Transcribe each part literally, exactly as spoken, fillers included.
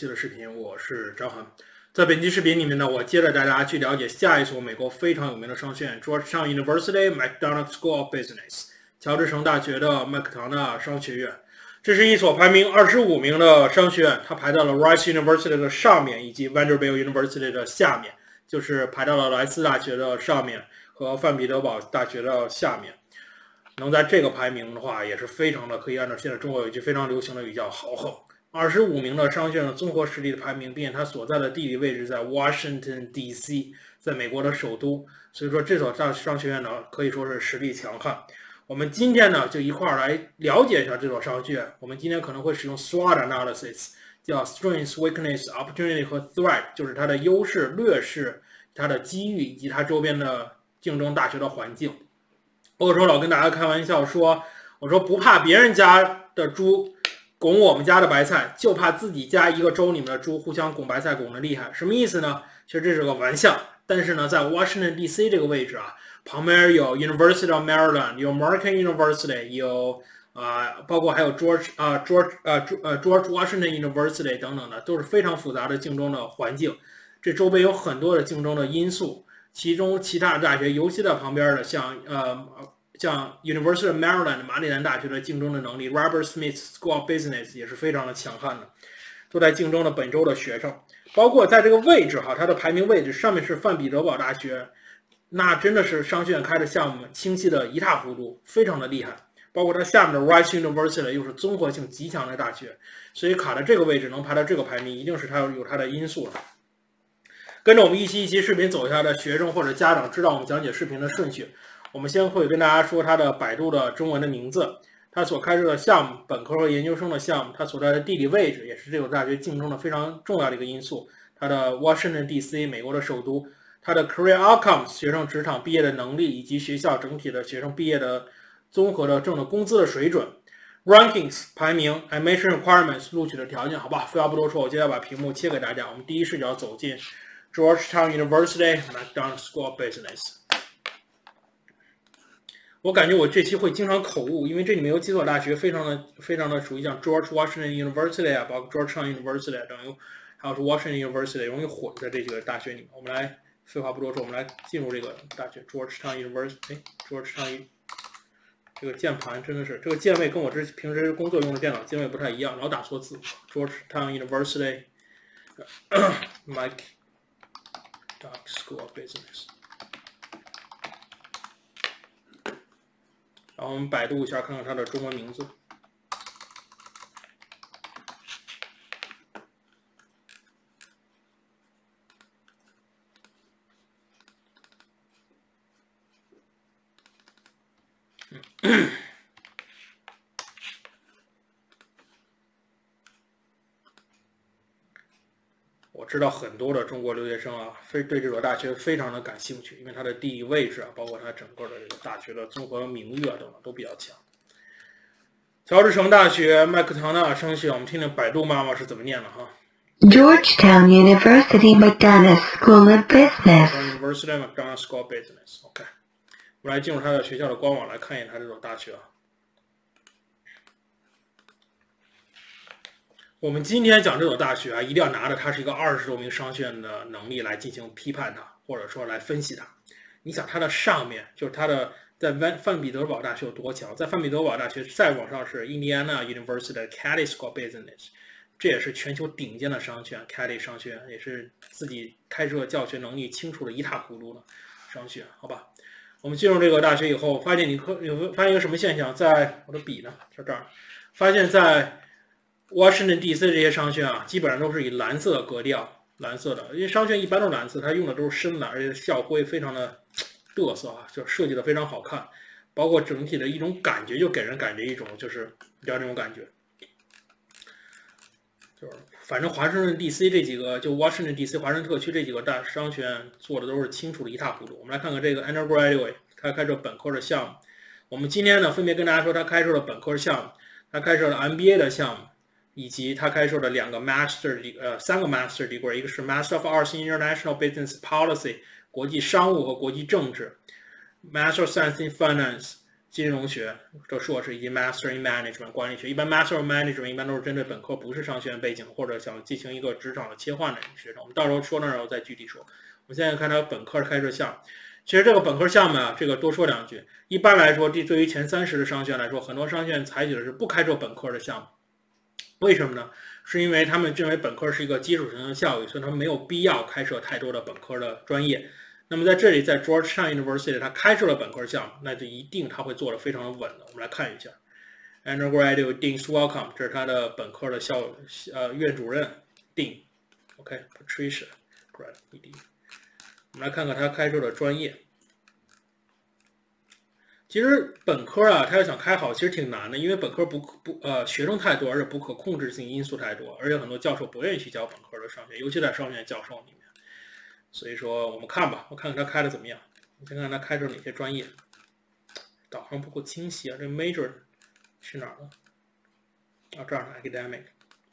期的视频，我是张涵。在本期视频里面呢，我接着大家去了解下一所美国非常有名的商学院 Georgetown University McDonough School of Business 乔治城大学的麦克唐纳商学院。这是一所排名二十五名的商学院，它排到了 Rice University 的上面，以及 Vanderbilt University 的下面，就是排到了莱斯大学的上面和范彼得堡大学的下面。能在这个排名的话，也是非常的可以按照现在中国有一句非常流行的语叫豪横。二十五名的商学院的综合实力的排名，并且它所在的地理位置在 Washington D C， 在美国的首都，所以说这所大商学院呢可以说是实力强悍。我们今天呢就一块儿来了解一下这所商学院。我们今天可能会使用 SWOT analysis， 叫 Strengths、Weakness、Opportunity 和 Threat， 就是它的优势、劣势、它的机遇以及它周边的竞争大学的环境。我有时候老跟大家开玩笑说，我说不怕别人家的猪拱我们家的白菜，就怕自己家一个州里面的猪互相拱白菜拱的厉害。什么意思呢？其实这是个玩笑，但是呢，在 Washington D C 这个位置啊，旁边有 University of Maryland， 有 American University， 有啊、呃，包括还有 George 啊、呃、George 呃呃 George Washington University 等等的，都是非常复杂的竞争的环境。这周边有很多的竞争的因素。其中其他大学，尤其在旁边的，像呃像 University of Maryland 马里兰大学的竞争的能力 ，Robert Smith School of Business 也是非常的强悍的，都在竞争的本州的学生。包括在这个位置哈，它的排名位置上面是范彼得堡大学，那真的是商学院开的项目清晰的一塌糊涂，非常的厉害。包括它下面的 Rice University 又是综合性极强的大学，所以卡在这个位置能排到这个排名，一定是它有它的因素的。跟着我们一期一期视频走下的学生或者家长知道我们讲解视频的顺序，我们先会跟大家说它的百度的中文的名字，它所开设的项目，本科和研究生的项目，它所在的地理位置也是这所大学竞争的非常重要的一个因素。它的 Washington D C 美国的首都，它的 Career Outcomes 学生职场毕业的能力，以及学校整体的学生毕业的综合的挣的工资的水准。Rankings 排名 Admission Requirements 录取的条件，好吧，废话不多说，我接下来把屏幕切给大家，我们第一视角走进Georgetown University McDonough School of Business。 我感觉我这期会经常口误，因为这里面有几所大学非常的非常的属于像 George Washington University 啊，包括 Georgetown University 啊等，还有是 Washington University 容易混在这几个大学里面。我们来废话不多说，我们来进入这个大学 Georgetown University。哎 ，Georgetown 这个键盘真的是这个键位跟我这平时工作用的电脑键位不太一样，老打错字。Georgetown University Mike School of Business， 然后我们百度一下看看它的中文名字。嗯我知道很多的中国留学生啊，非对这所大学非常的感兴趣，因为它的地理位置啊，包括它整个的这个大学的综合名誉啊等等都比较强。乔治城大学麦克唐纳商学院，我们听听百度妈妈是怎么念的哈。 Georgetown University McDonough School of Business. University McDonough School of Business。OK， 我们来进入它的学校的官网来看一眼它这所大学啊。我们今天讲这所大学啊，一定要拿着它是一个二十多名商学院的能力来进行批判它，或者说来分析它。你想它的上面就是它的在范彼得堡大学有多强，在范彼得堡大学再往上是 Indiana University 的 Caddy School of Business， 这也是全球顶尖的商学院 ，Caddy 商学院也是自己开设教学能力清楚的一塌糊涂的商学院，好吧？我们进入这个大学以后，发现你可有发现一个什么现象？在我的笔呢，在这儿，发现在Washington D C 这些商学院啊，基本上都是以蓝色的格调，蓝色的，因为商学院一般都是蓝色，它用的都是深蓝，而且校徽非常的嘚瑟啊，就设计的非常好看，包括整体的一种感觉，就给人感觉一种就是比较这种感觉，就是反正华盛顿 D C 这几个，就 Washington D C 华盛顿特区这几个大商学院做的都是清楚的一塌糊涂。我们来看看这个 undergraduate， 它开设本科的项目。我们今天呢，分别跟大家说它开设了本科项目，它开设了 M B A 的项目。以及他开设的两个 master 呃三个 master degree， 一个是 Master of Arts in International Business Policy 国际商务和国际政治 ，Master of Science in Finance 金融学这硕士以及 Master in Management 管理学。一般 Master in Management 一般都是针对本科不是商学院背景或者想进行一个职场的切换的学生。我们到时候说那时候再具体说。我们现在看它本科的开设项目。其实这个本科项目啊，这个多说两句。一般来说，对于前三十的商学院来说，很多商学院采取的是不开设本科的项目。为什么呢？是因为他们认为本科是一个基础型的教育，所以他们没有必要开设太多的本科的专业。那么在这里，在 Georgetown University 它开设了本科项目，那就一定它会做得非常的稳的。我们来看一下 ，Undergraduate Dean's Welcome， 这是它的本科的校呃院主任 Dean， OK Patricia Grad E D。我们来看看它开设的专业。其实本科啊，它要想开好，其实挺难的，因为本科不不呃学生太多，而且不可控制性因素太多，而且很多教授不愿意去教本科的商学，尤其在商学院教授里面。所以说我们看吧，我看看他开的怎么样。我先看他开着哪些专业。导航不够清晰啊，这 major 去哪儿了？啊，这儿呢 ，academic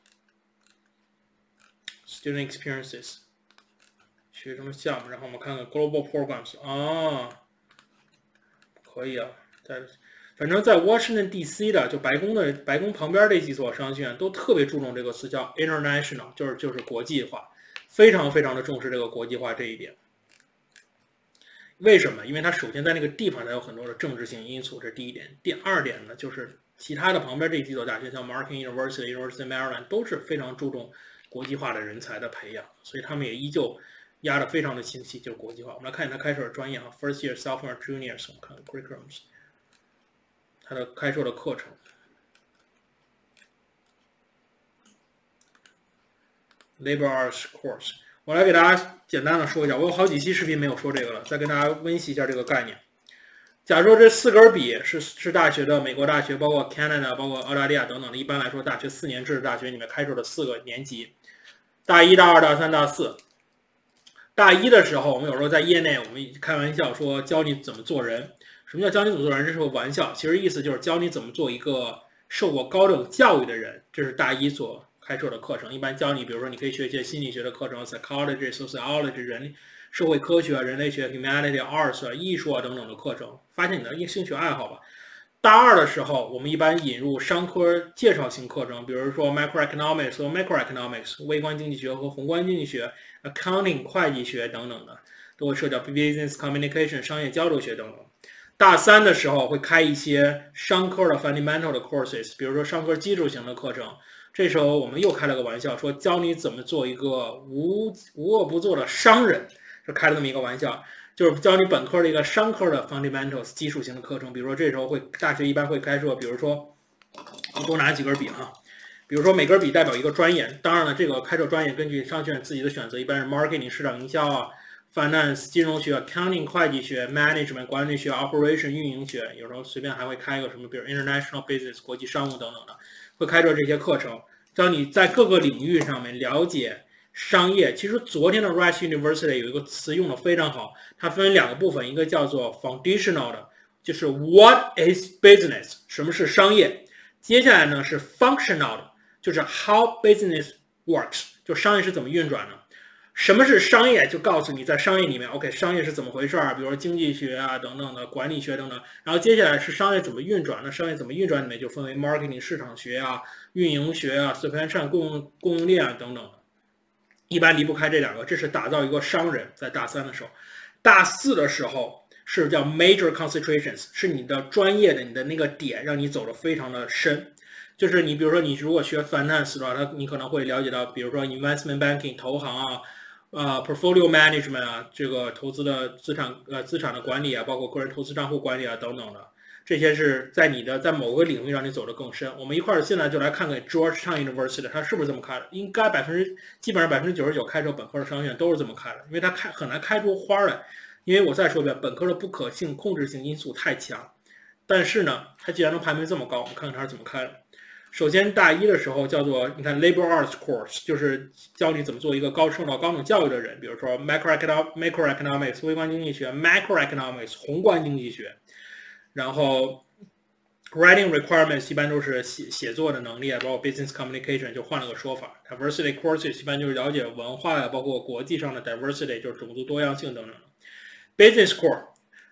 student experiences 学生的项目，然后我们看看 global programs 啊，可以啊，在反正在 Washington D C 的就白宫的白宫旁边这几所商学院都特别注重这个词叫 international， 就是就是国际化。非常非常的重视这个国际化这一点，为什么？因为它首先在那个地方它有很多的政治性因素，这是第一点。第二点呢，就是其他的旁边这几所大学，像 Marquette University、University of Maryland 都是非常注重国际化的人才的培养，所以他们也依旧压得非常的清晰，就是国际化。我们来看一下它开设的专业啊 ，First Year、Sophomore、Juniors， 我们看 curriculums， 它的开设的课程。Labor Arts Course， 我来给大家简单的说一下，我有好几期视频没有说这个了，再跟大家温习一下这个概念。假如说这四根笔是是大学的美国大学，包括 Canada， 包括澳大利亚等等的，一般来说大学四年制的大学里面开设的四个年级，大一、大二、大三、大四。大一的时候，我们有时候在业内我们开玩笑说教你怎么做人。什么叫教你怎么做人？这是个玩笑，其实意思就是教你怎么做一个受过高等教育的人，这是大一所开设的课程。一般教你，比如说你可以学一些心理学的课程 ，psychology、sociology、人社会科学、人类学、humanity、arts、艺术啊等等的课程，发现你的兴趣爱好吧。大二的时候，我们一般引入商科介绍型课程，比如说 microeconomics 和 macroeconomics 微观经济学和宏观经济学 ，accounting 会计学等等的，都会涉及到 business communication 商业交流学等等。大三的时候会开一些商科的 fundamental 的 courses， 比如说商科基础型的课程。这时候我们又开了个玩笑，说教你怎么做一个无无恶不作的商人，就开了这么一个玩笑，就是教你本科的一个商科的 fundamentals 基础型的课程。比如说这时候会大学一般会开设，比如说我多拿几根笔哈，比如说每根笔代表一个专业。当然了，这个开设专业根据商学院自己的选择，一般是 marketing 市场营销啊。Finance 金融学 ，Accounting 会计学 ，Management 管理学 ，Operation 运营学，有时候随便还会开一个什么，比如 International Business 国际商务等等的，会开设这些课程，教你在各个领域上面了解商业。其实昨天的 Rice University 有一个词用的非常好，它分两个部分，一个叫做 Foundational 的，就是 What is business， 什么是商业？接下来呢是 Functional 的，就是 How business works， 就商业是怎么运转的。什么是商业？就告诉你在商业里面 ，OK， 商业是怎么回事儿？比如说经济学啊等等的，管理学等等。然后接下来是商业怎么运转？那商业怎么运转里面就分为 marketing 市场学啊、运营学啊、supply chain 供应供应链啊等等的。一般离不开这两个，这是打造一个商人。在大三的时候，大四的时候是叫 major concentrations， 是你的专业的你的那个点让你走得非常的深。就是你比如说你如果学 finance 的话，它你可能会了解到，比如说 investment banking 投行啊。呃 ，portfolio management 啊，这个投资的资产呃资产的管理啊，包括个人投资账户管理啊等等的，这些是在你的在某个领域让你走得更深。我们一块儿现在就来看看 Georgetown University 它是不是这么开的？应该百分之基本上百分之九十九开设本科的商学院都是这么开的，因为它开很难开出花来。因为我再说一遍，本科的不可性控制性因素太强。但是呢，它既然能排名这么高，我们看看它是怎么开的。首先，大一的时候叫做你看 Labor Arts Course， 就是教你怎么做一个高受到高等教育的人，比如说 Macroeconomics、Macroeconomics 微观经济学 ，Macroeconomics 宏观经济学，然后 Writing Requirements 一般都是写写作的能力啊，包括 Business Communication 就换了个说法 ，Diversity Courses 一般就是了解文化呀，包括国际上的 Diversity 就是种族多样性等等。Business Core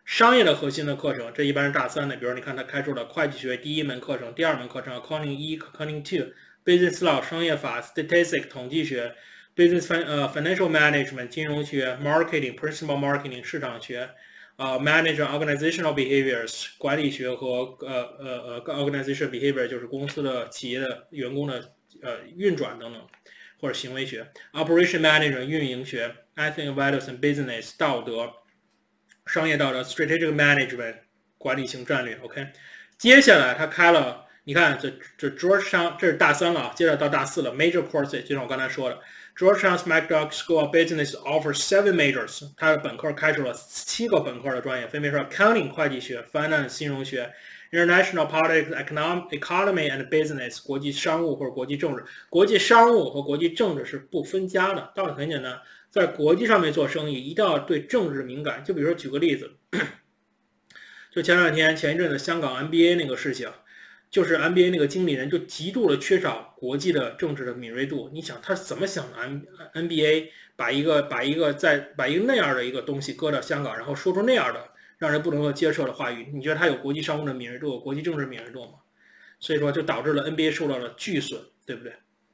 商业的核心的课程，这一般是大三的，比如你看他开出了会计学第一门课程、第二门课程 Accounting 一、Accounting two、Business Law 商业法、Statistics 统计学、Business 呃 Financial Management 金融学、Marketing Principal Marketing 市场学。呃、uh, ，manage organizational behaviors 管理学和呃呃呃 organizational behavior 就是公司的企业的员工的呃运转等等，或者行为学 ，operation management 运营学 ，ethics values and business 道德，商业道德 ，strategic management 管理型战略 ，OK。接下来他开了，你看这这 Georgetown 这是大三了，接着到大四了 ，major courses 就像我刚才说的。Georgetown's McDougall School of Business offers seven majors。它的本科开出了七个本科的专业，分别是 Accounting 会计学、Finance 金融学、International Politics, Economic Economy and Business 国际商务或者国际政治。国际商务和国际政治是不分家的，道理很简单，在国际上面做生意一定要对政治敏感。就比如说举个例子，就前两天前一阵子香港 N B A 那个事情。就是 N B A 那个经理人就极度的缺少国际的政治的敏锐度。你想他怎么想的 ？N B A 把一个把一个在把一个那样的一个东西搁到香港，然后说出那样的让人不能够接受的话语，你觉得他有国际商务的敏锐度、有国际政治敏锐度吗？所以说就导致了 N B A 受到了巨损，对不对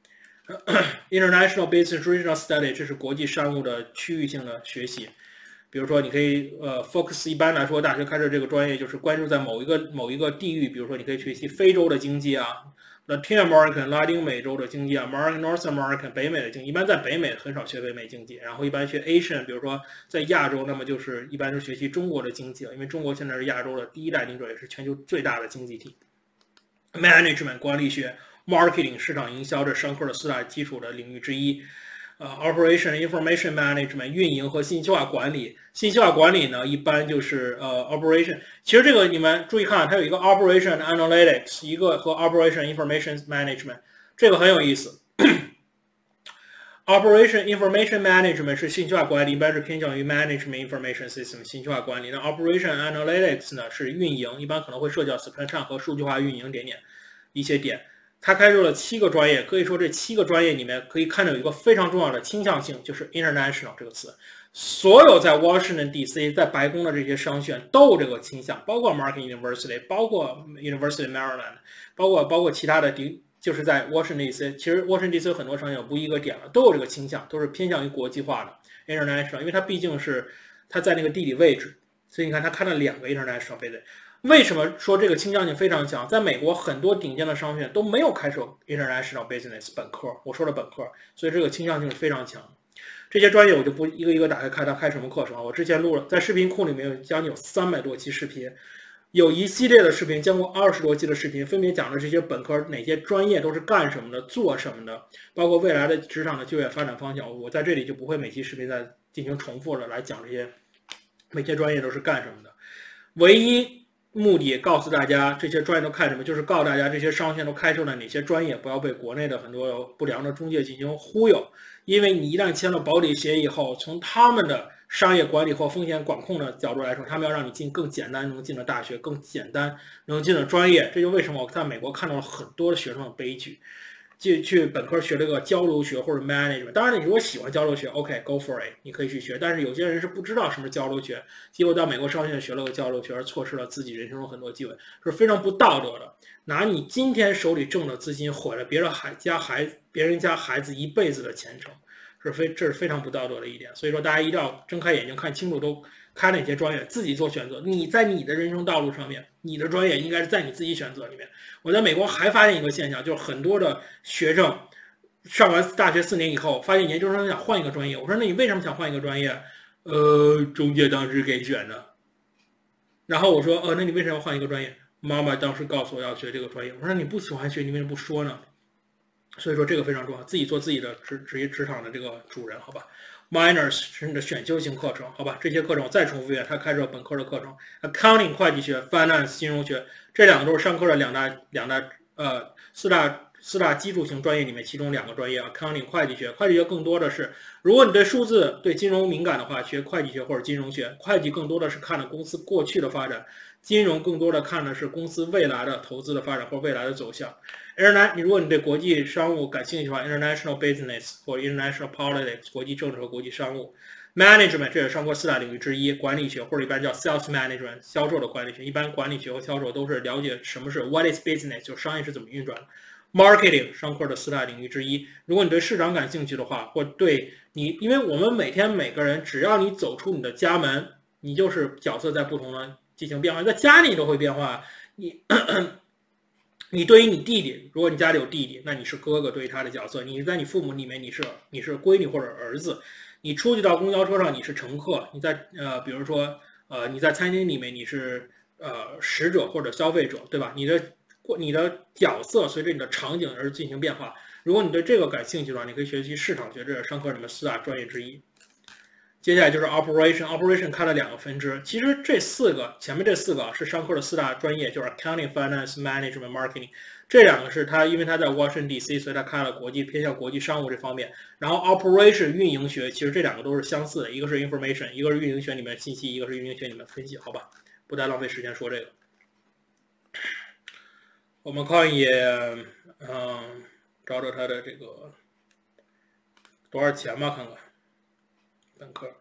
？International Business Regional Study 这是国际商务的区域性的学习。比如说，你可以呃 focus 一般来说，大学开设这个专业就是关注在某一个某一个地域，比如说你可以学习非洲的经济啊 ，Latin American 拉丁美洲的经济啊 ，American North American 北美的经济，一般在北美很少学北美经济，然后一般学 Asian， 比如说在亚洲，那么就是一般是学习中国的经济了，因为中国现在是亚洲的第一大经济体，也是全球最大的经济体。Management 管理学 ，Marketing 市场营销这商科的四大基础的领域之一。呃 ，operation information management 运营和信息化管理，信息化管理呢，一般就是呃 operation。其实这个你们注意看，它有一个 operation analytics， 一个和 operation information management， 这个很有意思。operation information management 是信息化管理，一般是偏向于 management information system 信息化管理。那 operation analytics 呢是运营，一般可能会涉及到 supply chain 和数据化运营点点一些点。他开出了七个专业，可以说这七个专业里面可以看到有一个非常重要的倾向性，就是 international 这个词。所有在 Washington D C 在白宫的这些商学院都有这个倾向，包括 Market University， 包括 University of Maryland， 包括包括其他的地，就是在 Washington D C。其实 Washington D C 有很多商学院不一个点了，都有这个倾向，都是偏向于国际化的 international， 因为它毕竟是它在那个地理位置，所以你看它开了两个 international business。为什么说这个倾向性非常强？在美国，很多顶尖的商学院都没有开设 international business 本科，我说的本科，所以这个倾向性是非常强。这些专业我就不一个一个打开看它开什么课程了。我之前录了，在视频库里面有将近有三百多期视频，有一系列的视频，将近二十多期的视频，分别讲了这些本科哪些专业都是干什么的、做什么的，包括未来的职场的就业发展方向。我在这里就不会每期视频再进行重复了，来讲这些每些专业都是干什么的。唯一目的告诉大家这些专业都看什么，就是告诉大家这些商学院都开设了哪些专业，不要被国内的很多不良的中介进行忽悠。因为你一旦签了保底协议以后，从他们的商业管理或风险管控的角度来说，他们要让你进更简单能进的大学，更简单能进的专业。这就为什么我在美国看到了很多的学生的悲剧。去去本科学这个交流学或者 management， 当然你如果喜欢交流学 ，OK go for it， 你可以去学。但是有些人是不知道什么是交流学，结果到美国商学院学了个交流学，而错失了自己人生中很多机会，是非常不道德的。拿你今天手里挣的资金毁了别人孩家孩别人家孩子一辈子的前程，是非这是非常不道德的一点。所以说大家一定要睁开眼睛看清楚都开哪些专业，自己做选择。你在你的人生道路上面，你的专业应该是在你自己选择里面。我在美国还发现一个现象，就是很多的学生上完大学四年以后，发现研究生想换一个专业。我说那你为什么想换一个专业？呃，中介当时给选的。然后我说，呃，那你为什么要换一个专业？妈妈当时告诉我要学这个专业。我说你不喜欢学，你为什么不说呢？所以说这个非常重要，自己做自己的职职业职场的这个主人，好吧 ？Minors 是你的选修型课程，好吧？这些课程我再重复一遍，他开设本科的课程 ，Accounting 会计学、Finance 金融学，这两个都是商科的两大两大呃四大四大基础型专业里面其中两个专业 ，accounting 会计学，会计学更多的是，如果你对数字、对金融敏感的话，学会计学或者金融学。会计更多的是看了公司过去的发展，金融更多的看的是公司未来的投资的发展或未来的走向。Internet， 如果你对国际商务感兴趣的话 ，international business 或者 international politics 国际政治和国际商务。Management 这也是商科四大领域之一，管理学或者一般叫 sales management 销售的管理学，一般管理学和销售都是了解什么是 what is business 就是商业是怎么运转的。Marketing 商科的四大领域之一，如果你对市场感兴趣的话，或对你，因为我们每天每个人只要你走出你的家门，你就是角色在不同的进行变化，在家里都会变化。你你对于你弟弟，如果你家里有弟弟，那你是哥哥对于他的角色；你在你父母里面，你是你是闺女或者儿子。你出去到公交车上，你是乘客；你在呃，比如说呃，你在餐厅里面，你是呃使者或者消费者，对吧？你的你的角色随着你的场景而进行变化。如果你对这个感兴趣的话，你可以学习市场学，这是商科里面四大专业之一。接下来就是 operation，operation 开了两个分支。其实这四个前面这四个是商科的四大专业，就是 accounting、finance、management、marketing。这两个是他，因为他在 Washington D C， 所以他开了国际偏向国际商务这方面。然后 operation 运营学，其实这两个都是相似的，一个是 information， 一个是运营学里面信息，一个是运营学里面分析，好吧？不再浪费时间说这个。我们看一眼，嗯，找找他的这个多少钱吧，看看本科。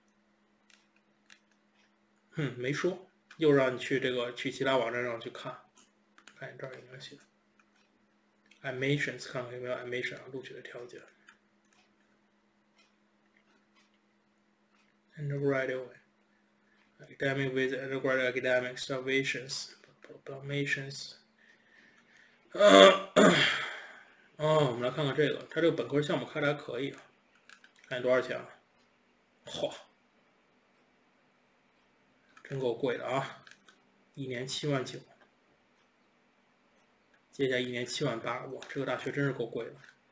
哼，没说，又让你去这个去其他网站上去看，看你这儿有没有写。Admissions 看看有没有 admission 录取的条件。Undergraduate academic with undergraduate academic salvations proclamations。呃，哦，我们来看看这个，他这个本科项目开的还可以啊，看多少钱啊？嚯，真够贵的啊，一年七万九。接下来一年七万八，哇，这个大学真是够贵的，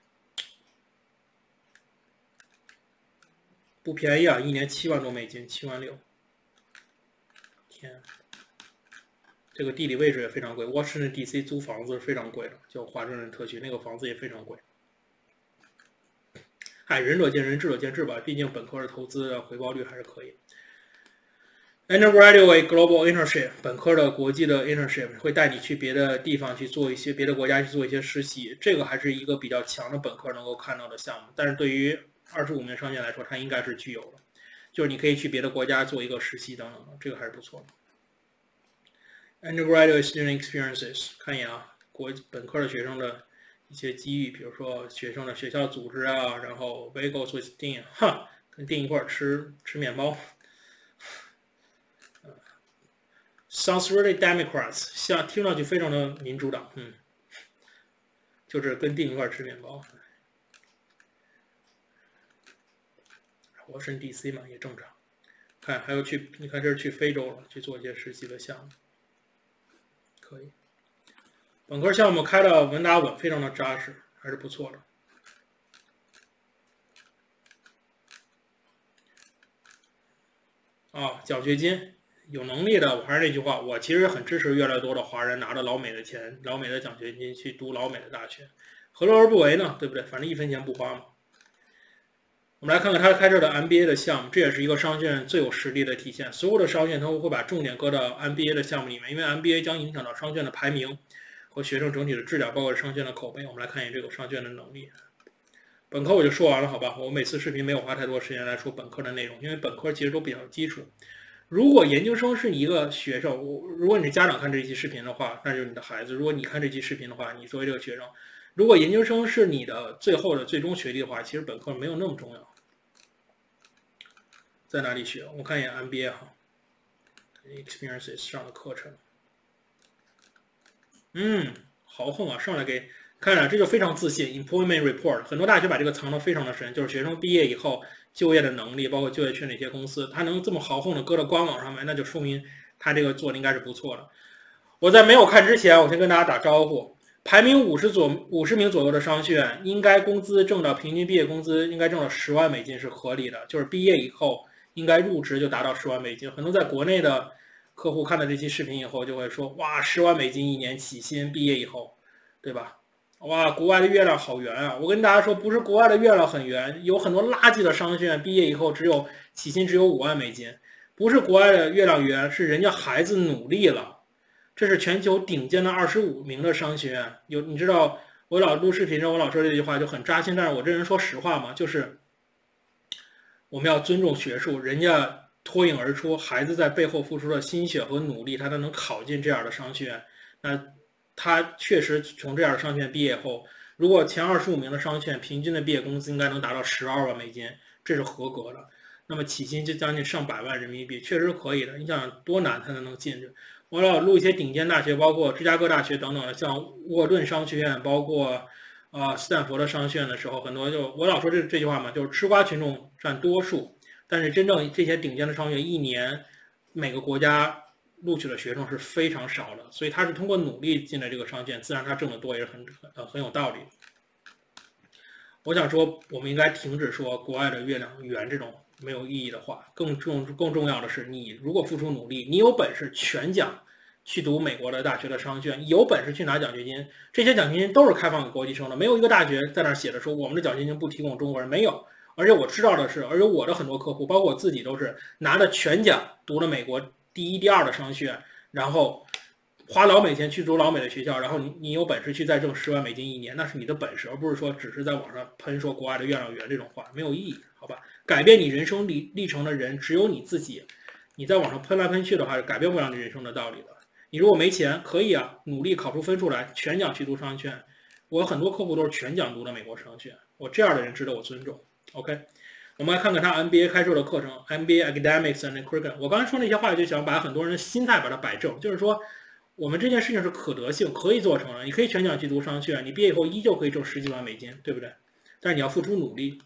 不便宜啊！一年七万多美金，七万六，天，这个地理位置也非常贵。Washington D C 租房子是非常贵的，叫华盛顿特区，那个房子也非常贵。哎，仁者见仁，智者见智吧，毕竟本科的投资的回报率还是可以。Undergraduate Global Internship 本科的国际的 internship 会带你去别的地方去做一些别的国家去做一些实习，这个还是一个比较强的本科能够看到的项目。但是对于二十五名商学院来说，它应该是具有的，就是你可以去别的国家做一个实习等等的，这个还是不错的。Undergraduate Student Experiences 看一眼啊，国本科的学生的一些机遇，比如说学生的学校组织啊，然后 Bagels with Dean， 哈，跟 Dean 一块吃吃面包。Sounds really Democrats， 像听上去非常的民主党，嗯，就是跟Dean一块吃面包。Washington D C 嘛，也正常。看，还有去，你看这是去非洲了，去做一些实习的项目，可以。本科项目开的稳打稳，非常的扎实，还是不错的。啊，奖学金。有能力的，我还是那句话，我其实很支持越来越多的华人拿着老美的钱、老美的奖学金去读老美的大学，何乐而不为呢？对不对？反正一分钱不花嘛。我们来看看他开设的 M B A 的项目，这也是一个商学院最有实力的体现。所有的商学院都会把重点搁到 M B A 的项目里面，因为 M B A 将影响到商学院的排名和学生整体的质量，包括商学院的口碑。我们来看一眼这个商学院的能力。本科我就说完了，好吧？我每次视频没有花太多时间来说本科的内容，因为本科其实都比较基础。如果研究生是你一个学生，如果你是家长看这期视频的话，那就是你的孩子；如果你看这期视频的话，你作为这个学生，如果研究生是你的最后的最终学历的话，其实本科没有那么重要。在哪里学？我看一眼 M B A 哈 ，Experiences 上的课程。嗯，豪横啊，上来给看了，这就非常自信。Employment Report， 很多大学把这个藏得非常的深，就是学生毕业以后。就业的能力，包括就业去哪些公司，他能这么豪横的搁到官网上面，那就说明他这个做的应该是不错的。我在没有看之前，我先跟大家打招呼。排名五十左五十名左右的商学院，应该工资挣到平均毕业工资应该挣到十万美金是合理的，就是毕业以后应该入职就达到十万美金。很多在国内的客户看了这期视频以后就会说，哇，十万美金一年起薪，毕业以后，对吧？ 哇，国外的月亮好圆啊！我跟大家说，不是国外的月亮很圆，有很多垃圾的商学院毕业以后只有起薪只有五万美金，不是国外的月亮圆，是人家孩子努力了。这是全球顶尖的二十五名的商学院，有你知道，我老录视频时候我老说这句话就很扎心，但是我这人说实话嘛，就是我们要尊重学术，人家脱颖而出，孩子在背后付出了心血和努力，他才能考进这样的商学院。那他确实从这样的商学院毕业后，如果前二十五名的商学院平均的毕业工资应该能达到十二万美金，这是合格的。那么起薪就将近上百万人民币，确实是可以的。你想多难才能进去？我要录一些顶尖大学，包括芝加哥大学等等的，像沃顿商学院，包括啊斯坦福的商学院的时候，很多就我老说这这句话嘛，就是吃瓜群众占多数，但是真正这些顶尖的商学院一年每个国家录取的学生是非常少的，所以他是通过努力进了这个商学院，自然他挣得多也是很很很有道理。我想说，我们应该停止说国外的月亮圆这种没有意义的话，更重更重要的是，你如果付出努力，你有本事全奖去读美国的大学的商学院，有本事去拿奖学金，这些奖学金都是开放给国际生的，没有一个大学在那写的说我们的奖学金不提供中国人，没有。而且我知道的是，而且我的很多客户，包括我自己，都是拿着全奖读了美国第一、第二的商学院，然后花老美钱去读老美的学校，然后你你有本事去再挣十万美金一年，那是你的本事，而不是说只是在网上喷说国外的月亮圆这种话，没有意义，好吧？改变你人生历历程的人只有你自己，你在网上喷来喷去的话，改变不了你人生的道理的。你如果没钱，可以啊，努力考出分数来，全奖去读商学院。我有很多客户都是全奖读的美国商学院，我这样的人值得我尊重。OK。我们来看看他 M B A 开设的课程 ，M B A Academics and Curriculum。我刚才说那些话，就想把很多人的心态把它摆正，就是说，我们这件事情是可得性，可以做成的。你可以全奖去读商学院，你毕业以后依旧可以挣十几万美金，对不对？但是你要付出努力。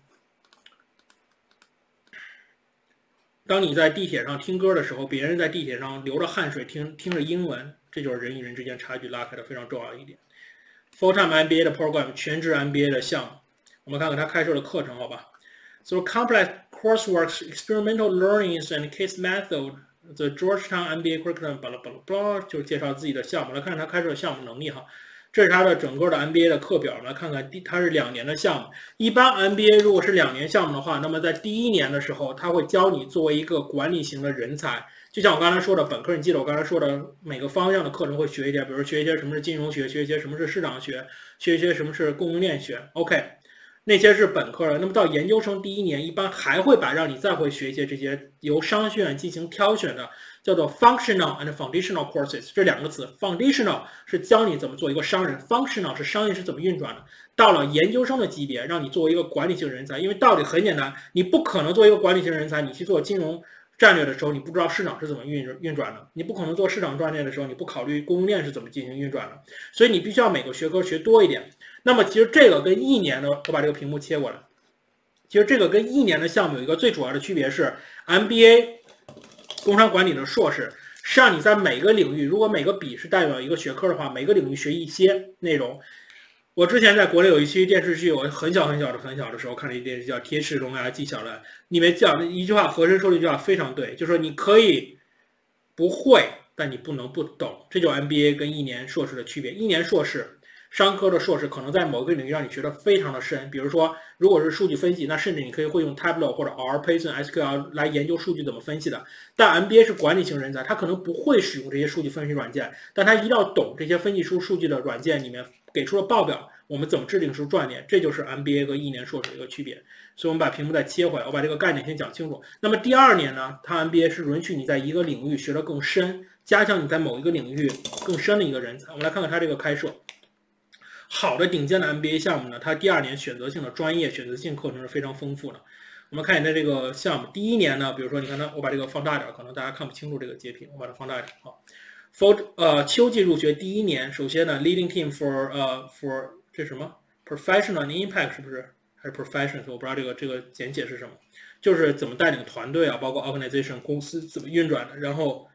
当你在地铁上听歌的时候，别人在地铁上流着汗水听听着英文，这就是人与人之间差距拉开的非常重要的一点。Full-time M B A 的 program， 全职 M B A 的项目，我们看看他开设的课程，好吧？So complex coursework, experimental learnings, and case method, the Georgetown M B A curriculum, 巴拉巴拉巴拉，就是介绍自己的项目。来看看他开设的项目能力哈，这是他的整个的 M B A 的课表。来看看第，它是两年的项目。一般 M B A 如果是两年项目的话，那么在第一年的时候，他会教你作为一个管理型的人才。就像我刚才说的，本科你记得我刚才说的每个方向的课程会学一点，比如学一些什么是金融学，学一些什么是市场学，学一些什么是供应链学。OK。那些是本科的，那么到研究生第一年，一般还会把让你再会学一些这些由商学院进行挑选的，叫做 functional and foundational courses。这两个词 ，foundational 是教你怎么做一个商人 ，functional 是商业是怎么运转的。到了研究生的级别，让你作为一个管理型人才，因为道理很简单，你不可能作为一个管理型人才，你去做金融战略的时候，你不知道市场是怎么运运转的，你不可能做市场战略的时候，你不考虑供应链是怎么进行运转的，所以你必须要每个学科学多一点。那么其实这个跟一年的，我把这个屏幕切过来，其实这个跟一年的项目有一个最主要的区别是 ，M B A 工商管理的硕士是让你在每个领域，如果每个笔是代表一个学科的话，每个领域学一些内容。我之前在国内有一期电视剧，我很小很小的很小的时候看了一电视剧叫《铁齿铜牙纪晓岚》，里面讲的一句话，和珅说的一句话非常对，就是说你可以不会，但你不能不懂，这就是 M B A 跟一年硕士的区别。一年硕士。商科的硕士可能在某个领域让你学得非常的深，比如说，如果是数据分析，那甚至你可以会用 Tableau 或者 R、Python、S Q L 来研究数据怎么分析的。但 M B A 是管理型人才，他可能不会使用这些数据分析软件，但他一定要懂这些分析出数据的软件里面给出的报表，我们怎么制定出赚点，这就是 M B A 和一年硕士的一个区别。所以我们把屏幕再切回来，我把这个概念先讲清楚。那么第二年呢，它 M B A 是允许你在一个领域学得更深，加强你在某一个领域更深的一个人才。我们来看看它这个开设。好的顶尖的 M B A 项目呢，它第二年选择性的专业选择性课程是非常丰富的。我们看一下这个项目，第一年呢，比如说你看它，我把这个放大点，可能大家看不清楚这个截屏，我把它放大点啊。For 呃秋季入学第一年，首先呢 ，leading team for 呃 for 这是什么 professional and impact 是不是？还是 profession？ 我不知道这个这个简解是什么，就是怎么带领团队啊，包括 organization 公司怎么运转的。然后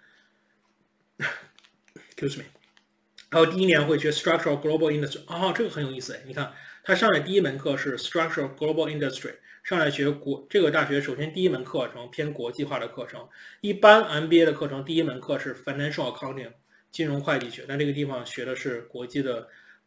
，excuse me。还有第一年会学 Structural Global Industry， 哦，这个很有意思哎！你看，他上来第一门课是 Structural Global Industry， 上来学国这个大学首先第一门课程偏国际化的课程，一般 M B A 的课程第一门课是 Financial Accounting 金融会计学，但这个地方学的是国际的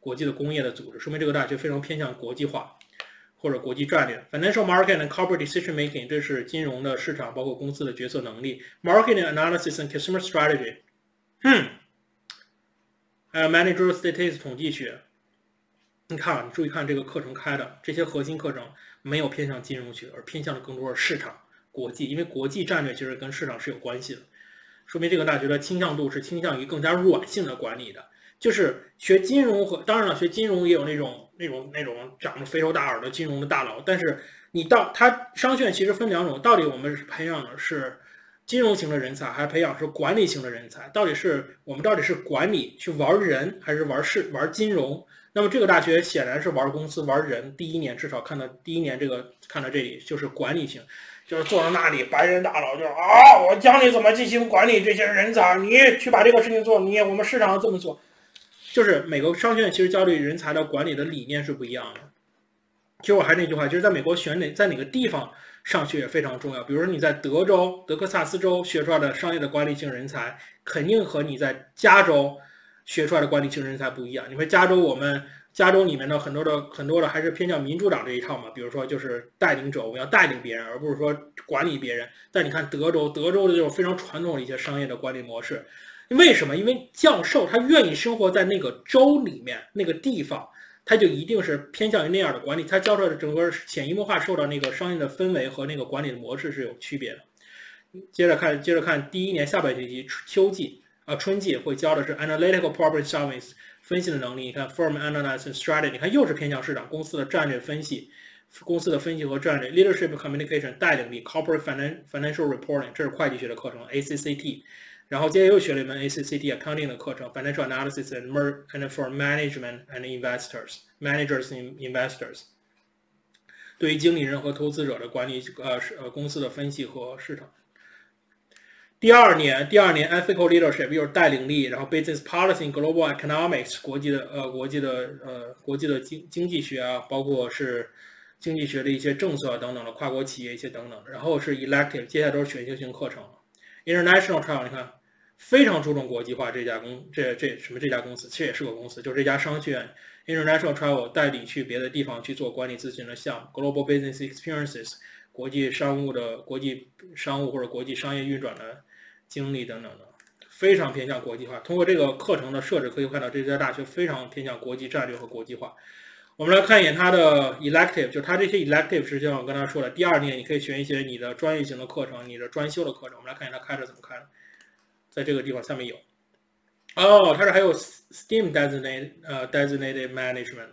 国际的工业的组织，说明这个大学非常偏向国际化或者国际战略。Financial market and corporate decision making， 这是金融的市场，包括公司的决策能力。Marketing analysis and consumer strategy， 嗯，还有 managerial statistics 统计学。你看啊，你注意看这个课程开的这些核心课程没有偏向金融学，而偏向的更多是市场、国际，因为国际战略其实跟市场是有关系的。说明这个大学的倾向度是倾向于更加软性的管理的，就是学金融和当然了，学金融也有那种那种那种长得肥头大耳的金融的大佬，但是你到他商学院其实分两种，到底我们是培养的是金融型的人才，还是培养是管理型的人才？到底是我们到底是管理去玩人，还是玩市玩金融？那么这个大学显然是玩公司玩人，第一年至少看到第一年这个看到这里就是管理型。就是坐在那里，白人大佬就啊，我教你怎么进行管理这些人才，你去把这个事情做，你我们市场上这么做。就是美国商学院其实教对人才的管理的理念是不一样的。其实我还是那句话，就是在美国选哪在哪个地方上学也非常重要。比如说你在德州、德克萨斯州学出来的商业的管理性人才，肯定和你在加州学出来的管理性人才不一样。你说加州我们。加州里面的很多的很多的还是偏向民主党这一套嘛，比如说就是带领者，我们要带领别人，而不是说管理别人。但你看德州，德州的这种非常传统的一些商业的管理模式，为什么？因为教授他愿意生活在那个州里面那个地方，他就一定是偏向于那样的管理，他教出来的整个潜移默化受到那个商业的氛围和那个管理的模式是有区别的。接着看，接着看第一年下半学期秋季啊春季会教的是 analytical problem solving。分析的能力，你看 firm analysis strategy， 你看又是偏向市场公司的战略分析，公司的分析和战略 leadership communication 带领力 corporate financial reporting 这是会计学的课程 A C C T， 然后接着又学了一门 A C C T accounting 的课程 financial analysis and mer and for management and investors managers and investors 对于经理人和投资者的管理呃呃公司的分析和市场。第二年，第二年 ethical leadership 又是带领力，然后 business policy global economics 国际的呃国际的呃国际的经经济学啊，包括是经济学的一些政策等等的跨国企业一些等等，然后是 elective， 接下来都是选修型课程。international travel 你看非常注重国际化，这家公这这什么这家公司，其实也是个公司，就是这家商学院 international travel 带你去别的地方去做管理咨询的项目 global business experiences 国际商务的国际商务或者国际商业运转的经历等等的，非常偏向国际化。通过这个课程的设置可以看到这家大学非常偏向国际战略和国际化。我们来看一眼它的 elective， 就它这些 elective 实际上我跟他说了，第二年你可以选一些你的专业型的课程，你的专修的课程。我们来看一下它开着怎么开的，在这个地方下面有。哦，它这还有 S T E A M designated 呃 designated management，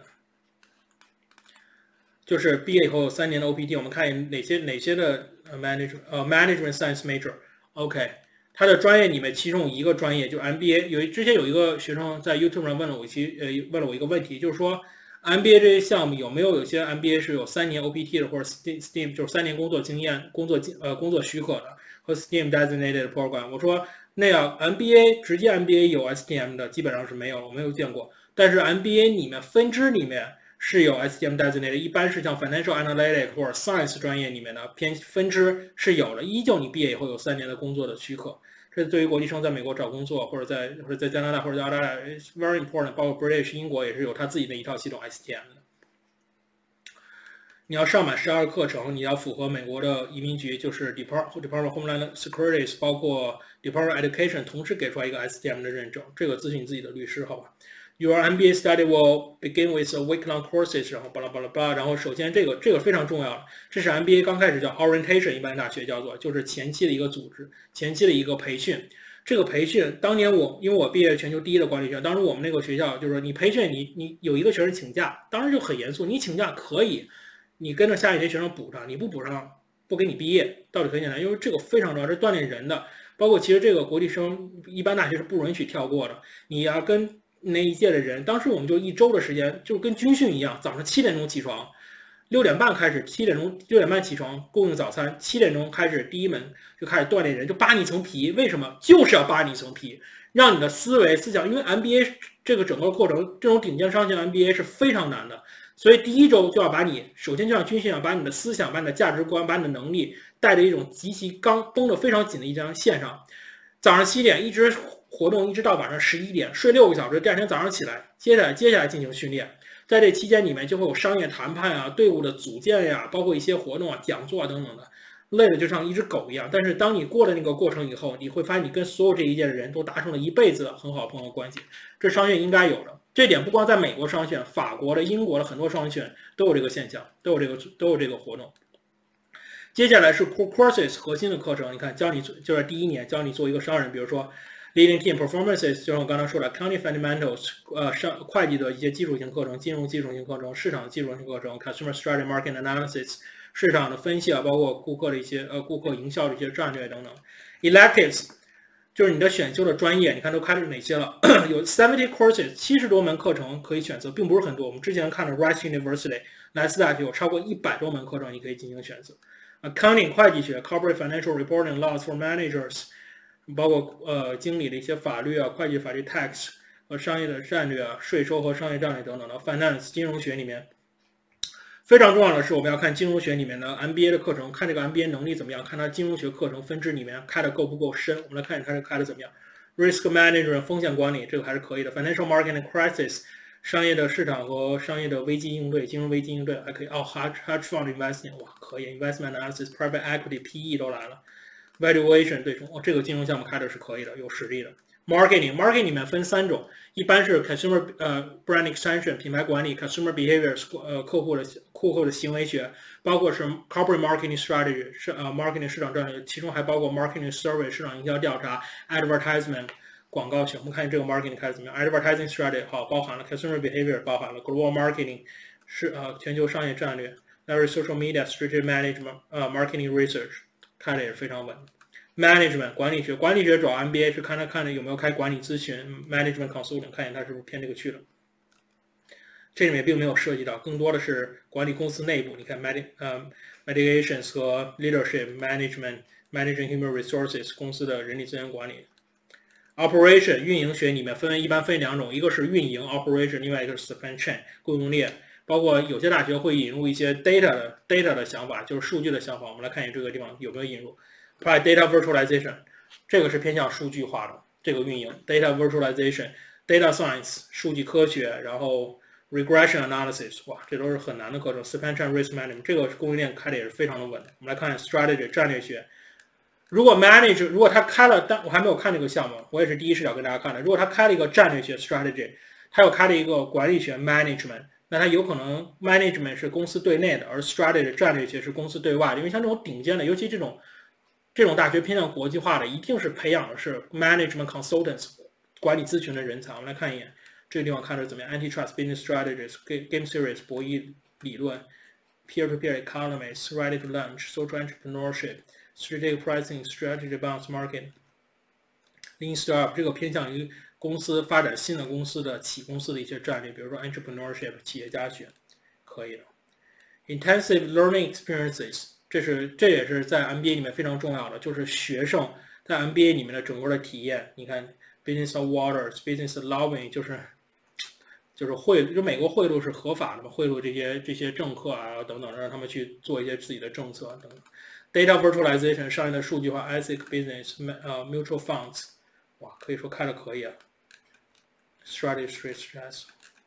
就是毕业以后有三年的 O P T。我们看哪些哪些的 manage 呃 management science major。OK， 它的专业里面其中一个专业就是 M B A。有之前有一个学生在 YouTube 上问了我一期呃问了我一个问题，就是说 M B A 这些项目有没有有些 M B A 是有三年 O P T 的，或者 S T E A M 就是三年工作经验、工作呃工作许可的，和 S T E A M designated program。我说那样 M B A 直接 M B A 有 S T E A M 的基本上是没有，我没有见过。但是 M B A 里面分支里面是有 S T E A M designated， 一般是像 Financial Analytics 或者 Science 专业里面的偏分支是有的，依旧你毕业以后有三年的工作的许可。这对于国际生在美国找工作，或者在或者在加拿大或者在澳大利亚 ，it's very important。包括 British 英国也是有他自己的一套系统 S T E A M 的。你要上满十二个课程，你要符合美国的移民局，就是 Department Department of Homeland Security， 包括 Department of Education 同时给出来一个 S T E A M 的认证，这个咨询你自己的律师，好吧？ Your M B A study will begin with a week-long courses， 然后巴拉巴拉巴拉，然后首先这个这个非常重要，这是 M B A 刚开始叫 orientation， 一般大学叫做就是前期的一个组织，前期的一个培训。这个培训当年我因为我毕业全球第一的管理学院，当时我们那个学校就是说你培训你你有一个学生请假，当时就很严肃，你请假可以，你跟着下一节学生补上，你不补上不给你毕业，道理很简单，因为这个非常重要，是锻炼人的。包括其实这个国际生一般大学是不允许跳过的，你要跟那一届的人，当时我们就一周的时间，就跟军训一样，早上七点钟起床，六点半开始，七点钟六点半起床供应早餐，七点钟开始第一门就开始锻炼人，就扒你一层皮。为什么？就是要扒你一层皮，让你的思维思想，因为 M B A 这个整个过程，这种顶尖商学 M B A 是非常难的，所以第一周就要把你，首先就像军训一样，把你的思想、把你的价值观、把你的能力带着一种极其刚绷得非常紧的一张线上，早上七点一直活动一直到晚上十一点，睡六个小时，第二天早上起来接下来接下来进行训练，在这期间里面就会有商业谈判啊、队伍的组建呀、包括一些活动啊、讲座啊等等的，累的就像一只狗一样。但是当你过了那个过程以后，你会发现你跟所有这一届的人都达成了一辈子的很好朋友关系，这商学院应该有的。这点不光在美国商学院，法国的、英国的很多商学院都有这个现象，都有这个都有这个活动。接下来是 core courses 核心的课程，你看教你就是第一年教你做一个商人，比如说 leading team performances， 就像我刚才说的 accounting fundamentals， 呃，商会计的一些基础性课程、金融基础性课程、市场基础性课程 ，customer strategy market analysis， 市场的分析啊，包括顾客的一些呃顾客营销的一些战略等等。electives 就是你的选修的专业，你看都开始哪些了？有 seventy courses， 七十多门课程可以选择，并不是很多。我们之前看的 Rice University 莱斯大学有超过一百多门课程，你可以进行选择。Accounting 会计学 ，Corporate Financial Reporting Laws for Managers， 包括呃经理的一些法律啊、会计法律 tax 和商业的战略啊、税收和商业战略等等的。Finance 金融学里面非常重要的是，我们要看金融学里面的 M B A 的课程，看这个 M B A 能力怎么样，看它金融学课程分支里面开的够不够深。我们来看一下它这开的怎么样。Risk Management 风险管理这个还是可以的。Financial Market and Crisis。商业的市场和商业的危机应对，金融危机应对还可以。哦 ，hedge hedge fund investing， 哇，可以 ，investment analysis、private equity、P E 都来了 ，valuation 对冲，哦，这个金融项目开的是可以的，有实力的。Marketing marketing 里面分三种，一般是 consumer 呃 brand extension 品牌管理 ，consumer behaviors 呃客户的顾客的行为学，包括是 corporate marketing strategy 是呃 marketing 市场战略，其中还包括 marketing survey 市场营销调查 ，advertisement。广告学，我们看这个 marketing 开始怎么样 ？Advertising strategy 好，包含了 consumer behavior， 包含了 global marketing 是呃全球商业战略，那是 social media strategy management 呃 marketing research 开的也是非常稳。Management 管理学，管理学主要 M B A 是看他看的有没有开管理咨询 management consulting， 看一眼他是不是偏这个去了。这里面并没有涉及到，更多的是管理公司内部。你看 med 呃 mediations 和 leadership management、managing human resources 公司的人力资源管理。Operation 运营学里面分一般分两种，一个是运营 operation， 另外一个是 supply chain 供应链。包括有些大学会引入一些 data 的 data 的想法，就是数据的想法。我们来看一眼这个地方有没有引入 apply data virtualization， 这个是偏向数据化的这个运营 data virtualization、data science 数据科学，然后 regression analysis， 哇，这都是很难的课程。supply chain risk management 这个供应链开的也是非常的稳。我们来看 strategy 战略学。如果 manage 如果他开了，但我还没有看这个项目，我也是第一视角跟大家看的。如果他开了一个战略学 strategy， 他又开了一个管理学 management， 那他有可能 management 是公司对内的，而 strategy 战略学是公司对外的。因为像这种顶尖的，尤其这种这种大学偏向国际化的，一定是培养的是 management consultants 管理咨询的人才。我们来看一眼这个地方看着怎么样 ？Antitrust business strategies game theories 博弈理论 ，peer-to-peer economics ready to launch social entrepreneurship。Strategic pricing, strategy balance market, lean startup 这个偏向于公司发展新的公司的企公司的一些战略，比如说 entrepreneurship 企业家学，可以的。Intensive learning experiences 这是这也是在 M B A 里面非常重要的，就是学生在 M B A 里面的整个的体验。你看 business awards, business lobbying 就是就是贿，就美国贿赂是合法的嘛，贿赂这些这些政客啊等等，让他们去做一些自己的政策等等。Data virtualization 商业的数据化 ，ethic business， 呃 mutual funds， 哇，可以说开的可以啊。Strategy stress，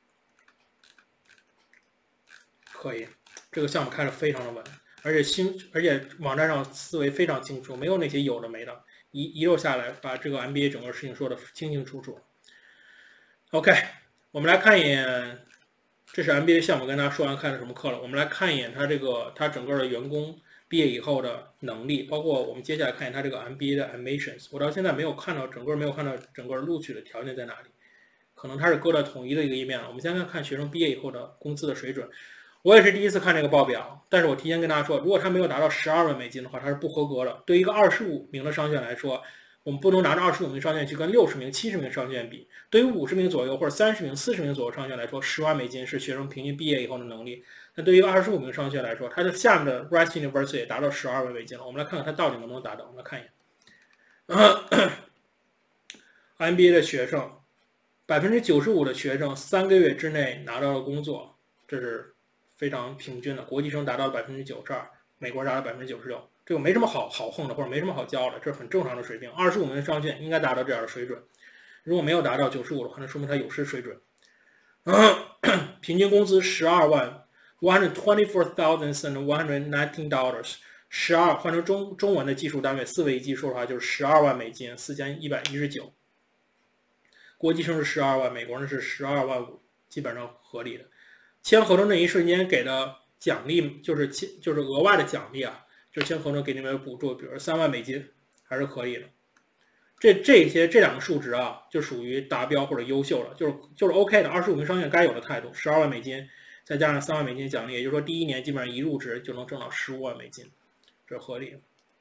可以，这个项目开的非常的稳，而且清，而且网站上思维非常清楚，没有那些有的没的，一一路下来把这个 M B A 整个事情说的清清楚楚。OK， 我们来看一眼，这是 M B A 项目，跟大家说完开了什么课了。我们来看一眼它这个它整个的员工。毕业以后的能力，包括我们接下来看一下他这个 M B A 的 admissions， 我到现在没有看到整个没有看到整个录取的条件在哪里，可能它是搁在统一的一个页面了。我们先看看学生毕业以后的工资的水准。我也是第一次看这个报表，但是我提前跟大家说，如果他没有达到十二万美金的话，他是不合格的。对于一个二十五名的商学院来说，我们不能拿着二十五名商学院去跟六十名、七十名商学院比。对于五十名左右或者三十名、四十名左右商学院来说，十万美金是学生平均毕业以后的能力。那对于二十五名商学院来说，它的下面的 Rice University 也达到十二万美金了。我们来看看它到底能不能达到。我们来看一眼 ，M B A 的学生，百分之九十五的学生三个月之内拿到了工作，这是非常平均的。国际生达到了百分之九十二，美国达到百分之九十六，这个没什么好好横的，或者没什么好教的，这是很正常的水平。二十五名的商学院应该达到这样的水准，如果没有达到九十五的话，那说明它有失水准。 嗯，平均工资十二万 one hundred twenty-four thousand one hundred nineteen dollars， 十二换成中中文的基数单位，四位一基数的话就是十二万美金，四千一百一十九。国际生是十二万，美国人是十二万五，基本上合理的。签合同那一瞬间给的奖励就是就是额外的奖励啊，就签合同给你们的补助，比如三万美金，还是可以的。这这些这两个数值啊，就属于达标或者优秀了，就是就是 OK 的，二十五名商学院该有的态度。十二万美金再加上三万美金奖励，也就是说第一年基本上一入职就能挣到十五万美金，这是合理的。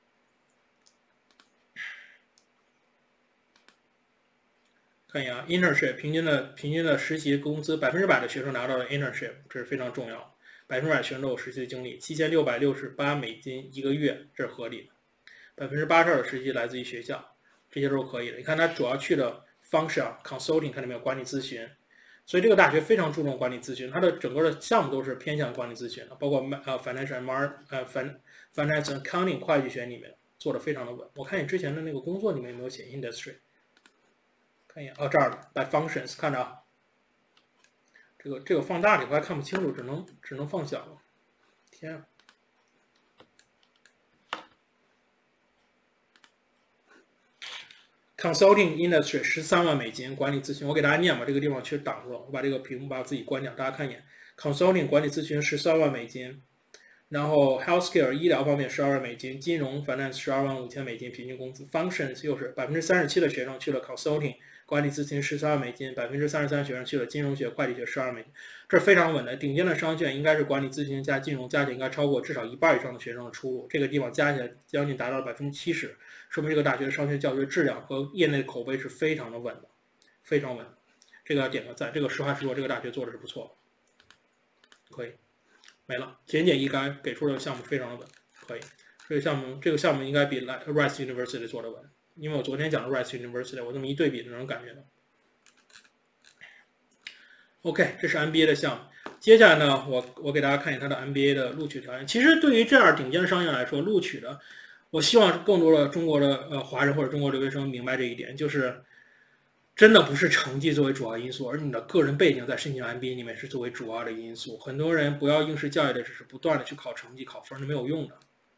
看一下 internship 平均的平均的实习工资，百分之百的学生拿到了 internship， 这是非常重要。百分之百学生都有实习的经历，七千六百六十八美金一个月，这是合理的。百分之八十二的实习来自于学校。这些都是可以的。你看他主要去的 function consulting， 看到没有？管理咨询。所以这个大学非常注重管理咨询，它的整个的项目都是偏向管理咨询的，包括呃 financial mar 呃 finance accounting 会计学里面做的非常的稳。我看你之前的那个工作里面有没有写 industry？ 看一眼，哦这儿 by functions， 看着啊。这个这个放大了以后还看不清楚，只能只能放小了。天啊！Consulting industry 十三万美金，管理咨询，我给大家念吧，这个地方其实挡住了，我把这个屏幕把自己关掉，大家看一眼。Consulting 管理咨询十三万美金，然后 Healthcare 医疗方面十二万美金，金融 Finance 十二万五千美金平均工资 ，Functions 又是百分之三十七的学生去了 Consulting 管理咨询十三万美金，百分之三十三的学生去了金融学、会计学十二万美金，这是非常稳的。顶尖的商学院应该是管理咨询加金融加起来应该超过至少一半以上的学生的出路，这个地方加起来将近达到了百分之七十。说明这个大学的商学教学质量和业内的口碑是非常的稳的，非常稳。这个要点个赞，这个实话实说，这个大学做的是不错的，可以。没了，简简易赅，给出的项目非常的稳，可以。这个项目，这个项目应该比 Rice University 做的稳，因为我昨天讲的 Rice University， 我这么一对比就能感觉到。OK， 这是 M B A 的项目。接下来呢，我我给大家看一下它的 M B A 的录取条件。其实对于这样顶尖的商业来说，录取的。我希望更多的中国的呃华人或者中国留学生明白这一点，就是真的不是成绩作为主要因素，而你的个人背景在申请 M B A 里面是作为主要的因素。很多人不要应试教育的，只是不断的去考成绩、考分是没有用的。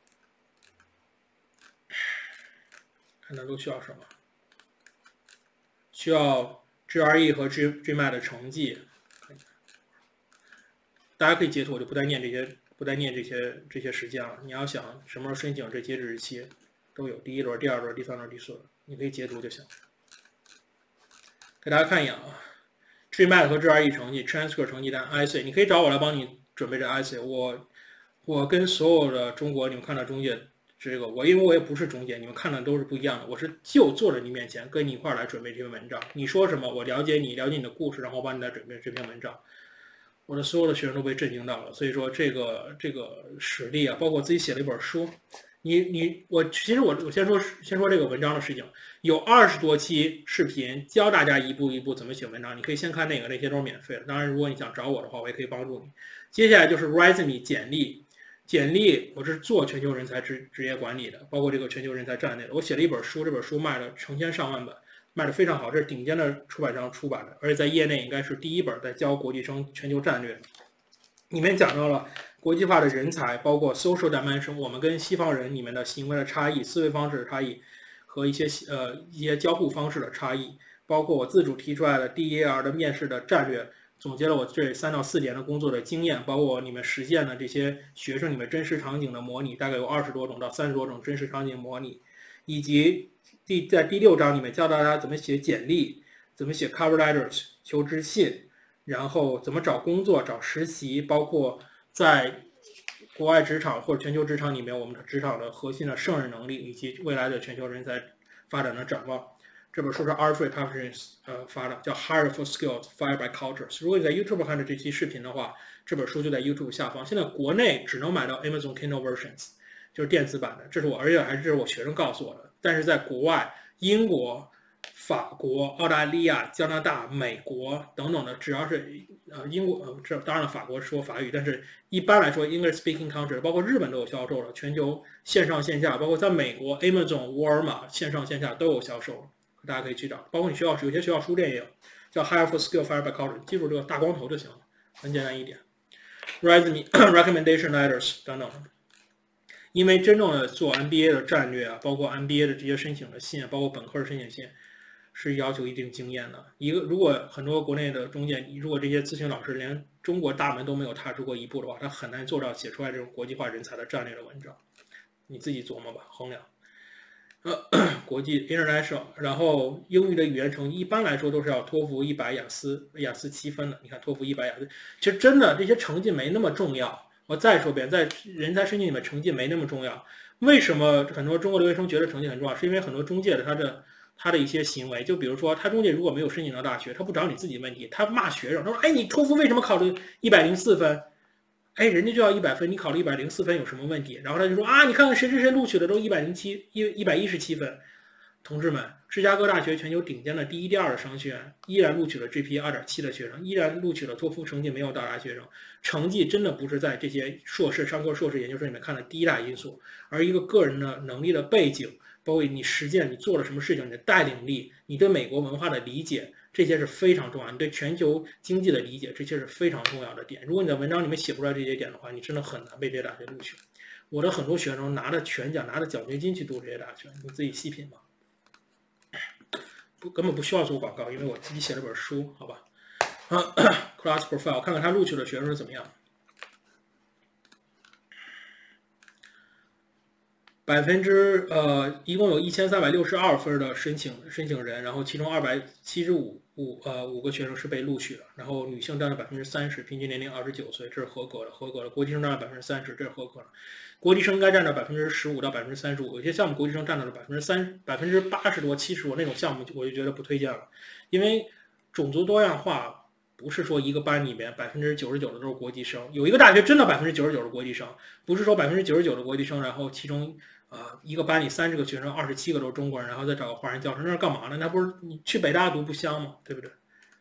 看它都需要什么？需要 G R E 和 G GMAT 的成绩，大家可以截图，我就不再念这些。不再念这些这些时间了。你要想什么时候申请，这截止日期都有，第一轮、第二轮、第三轮、第四轮，你可以截图就行。给大家看一眼啊 ，GMAT 和 G R E 成绩、transcript 成绩单、I C， 你可以找我来帮你准备这 I C。我我跟所有的中国你们看到中介这个，我因为我也不是中介，你们看的都是不一样的。我是就坐在你面前跟你一块来准备这篇文章。你说什么，我了解你，了解你的故事，然后帮你来准备这篇文章。我的所有的学生都被震惊到了，所以说这个这个实力啊，包括我自己写了一本书，你你我其实我我先说先说这个文章的事情，有二十多期视频教大家一步一步怎么写文章，你可以先看那个，那些都是免费的。当然，如果你想找我的话，我也可以帮助你。接下来就是 resume 简历，简历我是做全球人才职职业管理的，包括这个全球人才战略的。我写了一本书，这本书卖了成千上万本。卖的非常好，这是顶尖的出版商出版的，而且在业内应该是第一本在教国际生全球战略。里面讲到了国际化的人才，包括 social dimension， 我们跟西方人里面的行为的差异、思维方式的差异和一些呃一些交互方式的差异，包括我自主提出来的 D E A R 的面试的战略，总结了我这三到四年的工作的经验，包括你们实践的这些学生里面真实场景的模拟，大概有二十多种到三十多种真实场景模拟，以及第在第六章里面教大家怎么写简历，怎么写 cover letters 求职信，然后怎么找工作、找实习，包括在国外职场或者全球职场里面我们的职场的核心的胜任能力，以及未来的全球人才发展的展望。这本书是 Artfree Conference 呃发的，叫 Hire for Skills, Fire by Cultures。如果你在 YouTube 看着这期视频的话，这本书就在 YouTube 下方。现在国内只能买到 Amazon Kindle Versions， 就是电子版的。这是我，而且还是这是我学生告诉我的。但是在国外，英国、法国、澳大利亚、加拿大、美国等等的，只要是呃英国呃这当然了，法国说法语，但是一般来说 English speaking country， 包括日本都有销售了，全球线上线下，包括在美国 Amazon、沃尔玛线上线下都有销售了，大家可以去找。包括你学校有些学校书店也有， 叫 Hire for Skill, Fire by Culture， 记住这个大光头就行了，很简单一点。Resume recommendation letters 等等。因为真正的做 M B A 的战略啊，包括 M B A 的这些申请的信，包括本科的申请信，是要求一定经验的。一个如果很多国内的中介，如果这些咨询老师连中国大门都没有踏出过一步的话，他很难做到写出来这种国际化人才的战略的文章。你自己琢磨吧，衡量。呃，国际 international， 然后英语的语言成绩一般来说都是要托福一百，雅思雅思七分的。你看托福一百，雅思，其实真的这些成绩没那么重要。我再说遍，在人才申请里面成绩没那么重要。为什么很多中国留学生觉得成绩很重要？是因为很多中介的他的他的一些行为，就比如说他中介如果没有申请到大学，他不找你自己问题，他骂学生，他说：“哎，你托福为什么考了一百零四分？哎，人家就要一百分，你考了一百零四分有什么问题？”然后他就说：“啊，你看看谁谁谁录取的都一百零七一一百一十七分。”同志们，芝加哥大学全球顶尖的第一、第二的商学院依然录取了 G P A 二点七 的学生，依然录取了托福成绩没有到达学生。成绩真的不是在这些硕士、商科硕士研究生里面看的第一大因素，而一个个人的能力的背景，包括你实践你做了什么事情，你的带领力，你对美国文化的理解，这些是非常重要。你对全球经济的理解，这些是非常重要的点。如果你在文章里面写不出来这些点的话，你真的很难被这些大学录取。我的很多学生拿着全奖，拿着奖学金去读这些大学，你自己细品吧。不，根本不需要做广告，因为我自己写了本书，好吧？啊 ，Class Profile， 看看他录取的学生是怎么样。百分之呃，一共有一千三百六十二分的申请申请人，然后其中二百七十五五呃五个学生是被录取的，然后女性占了百分之三十，平均年龄二十九岁，这是合格的，合格的。国际生占了百分之三十，这是合格的。国际生应该占到百分之十五到百分之三十五，有些项目国际生占到了百分之三百分之八十多、七十多那种项目，我就觉得不推荐了，因为种族多样化不是说一个班里面百分之九十九的都是国际生，有一个大学真的百分之九十九是国际生，不是说百分之九十九的国际生，然后其中呃一个班里三十个学生，二十七个都是中国人，然后再找个华人教授，那是干嘛呢？那不是你去北大读不香吗？对不对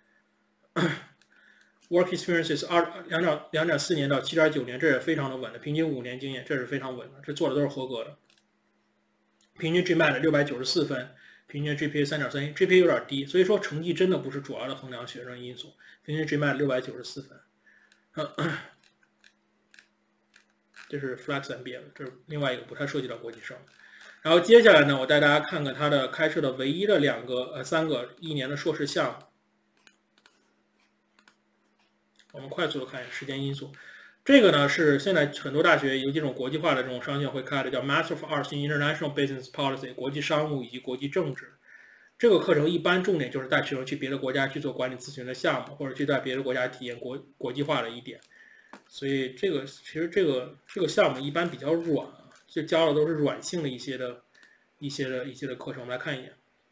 ？Work experience 二两点两点四年到七点九年，这也非常的稳的，平均五年经验，这是非常稳的，这做的都是合格的。平均 G M A T 六百九十四分，平均 G P A 三点三一 ，G P A 有点低，所以说成绩真的不是主要的衡量学生因素。平均 G M A T 六百九十四分，嗯，这是 Flex M B A， 这是另外一个不太涉及到国际生。然后接下来呢，我带大家看看他的开设的唯一的两个呃三个一年的硕士项目。我们快速的看一下时间因素，这个呢是现在很多大学有这种国际化的这种商学会开的，叫 Master of Arts in International Business Policy 国际商务以及国际政治。这个课程一般重点就是带学生去别的国家去做管理咨询的项目，或者去在别的国家体验国国际化的一点。所以这个其实这个这个项目一般比较软，就教的都是软性的一些的一些的一些的课程。我们来看一眼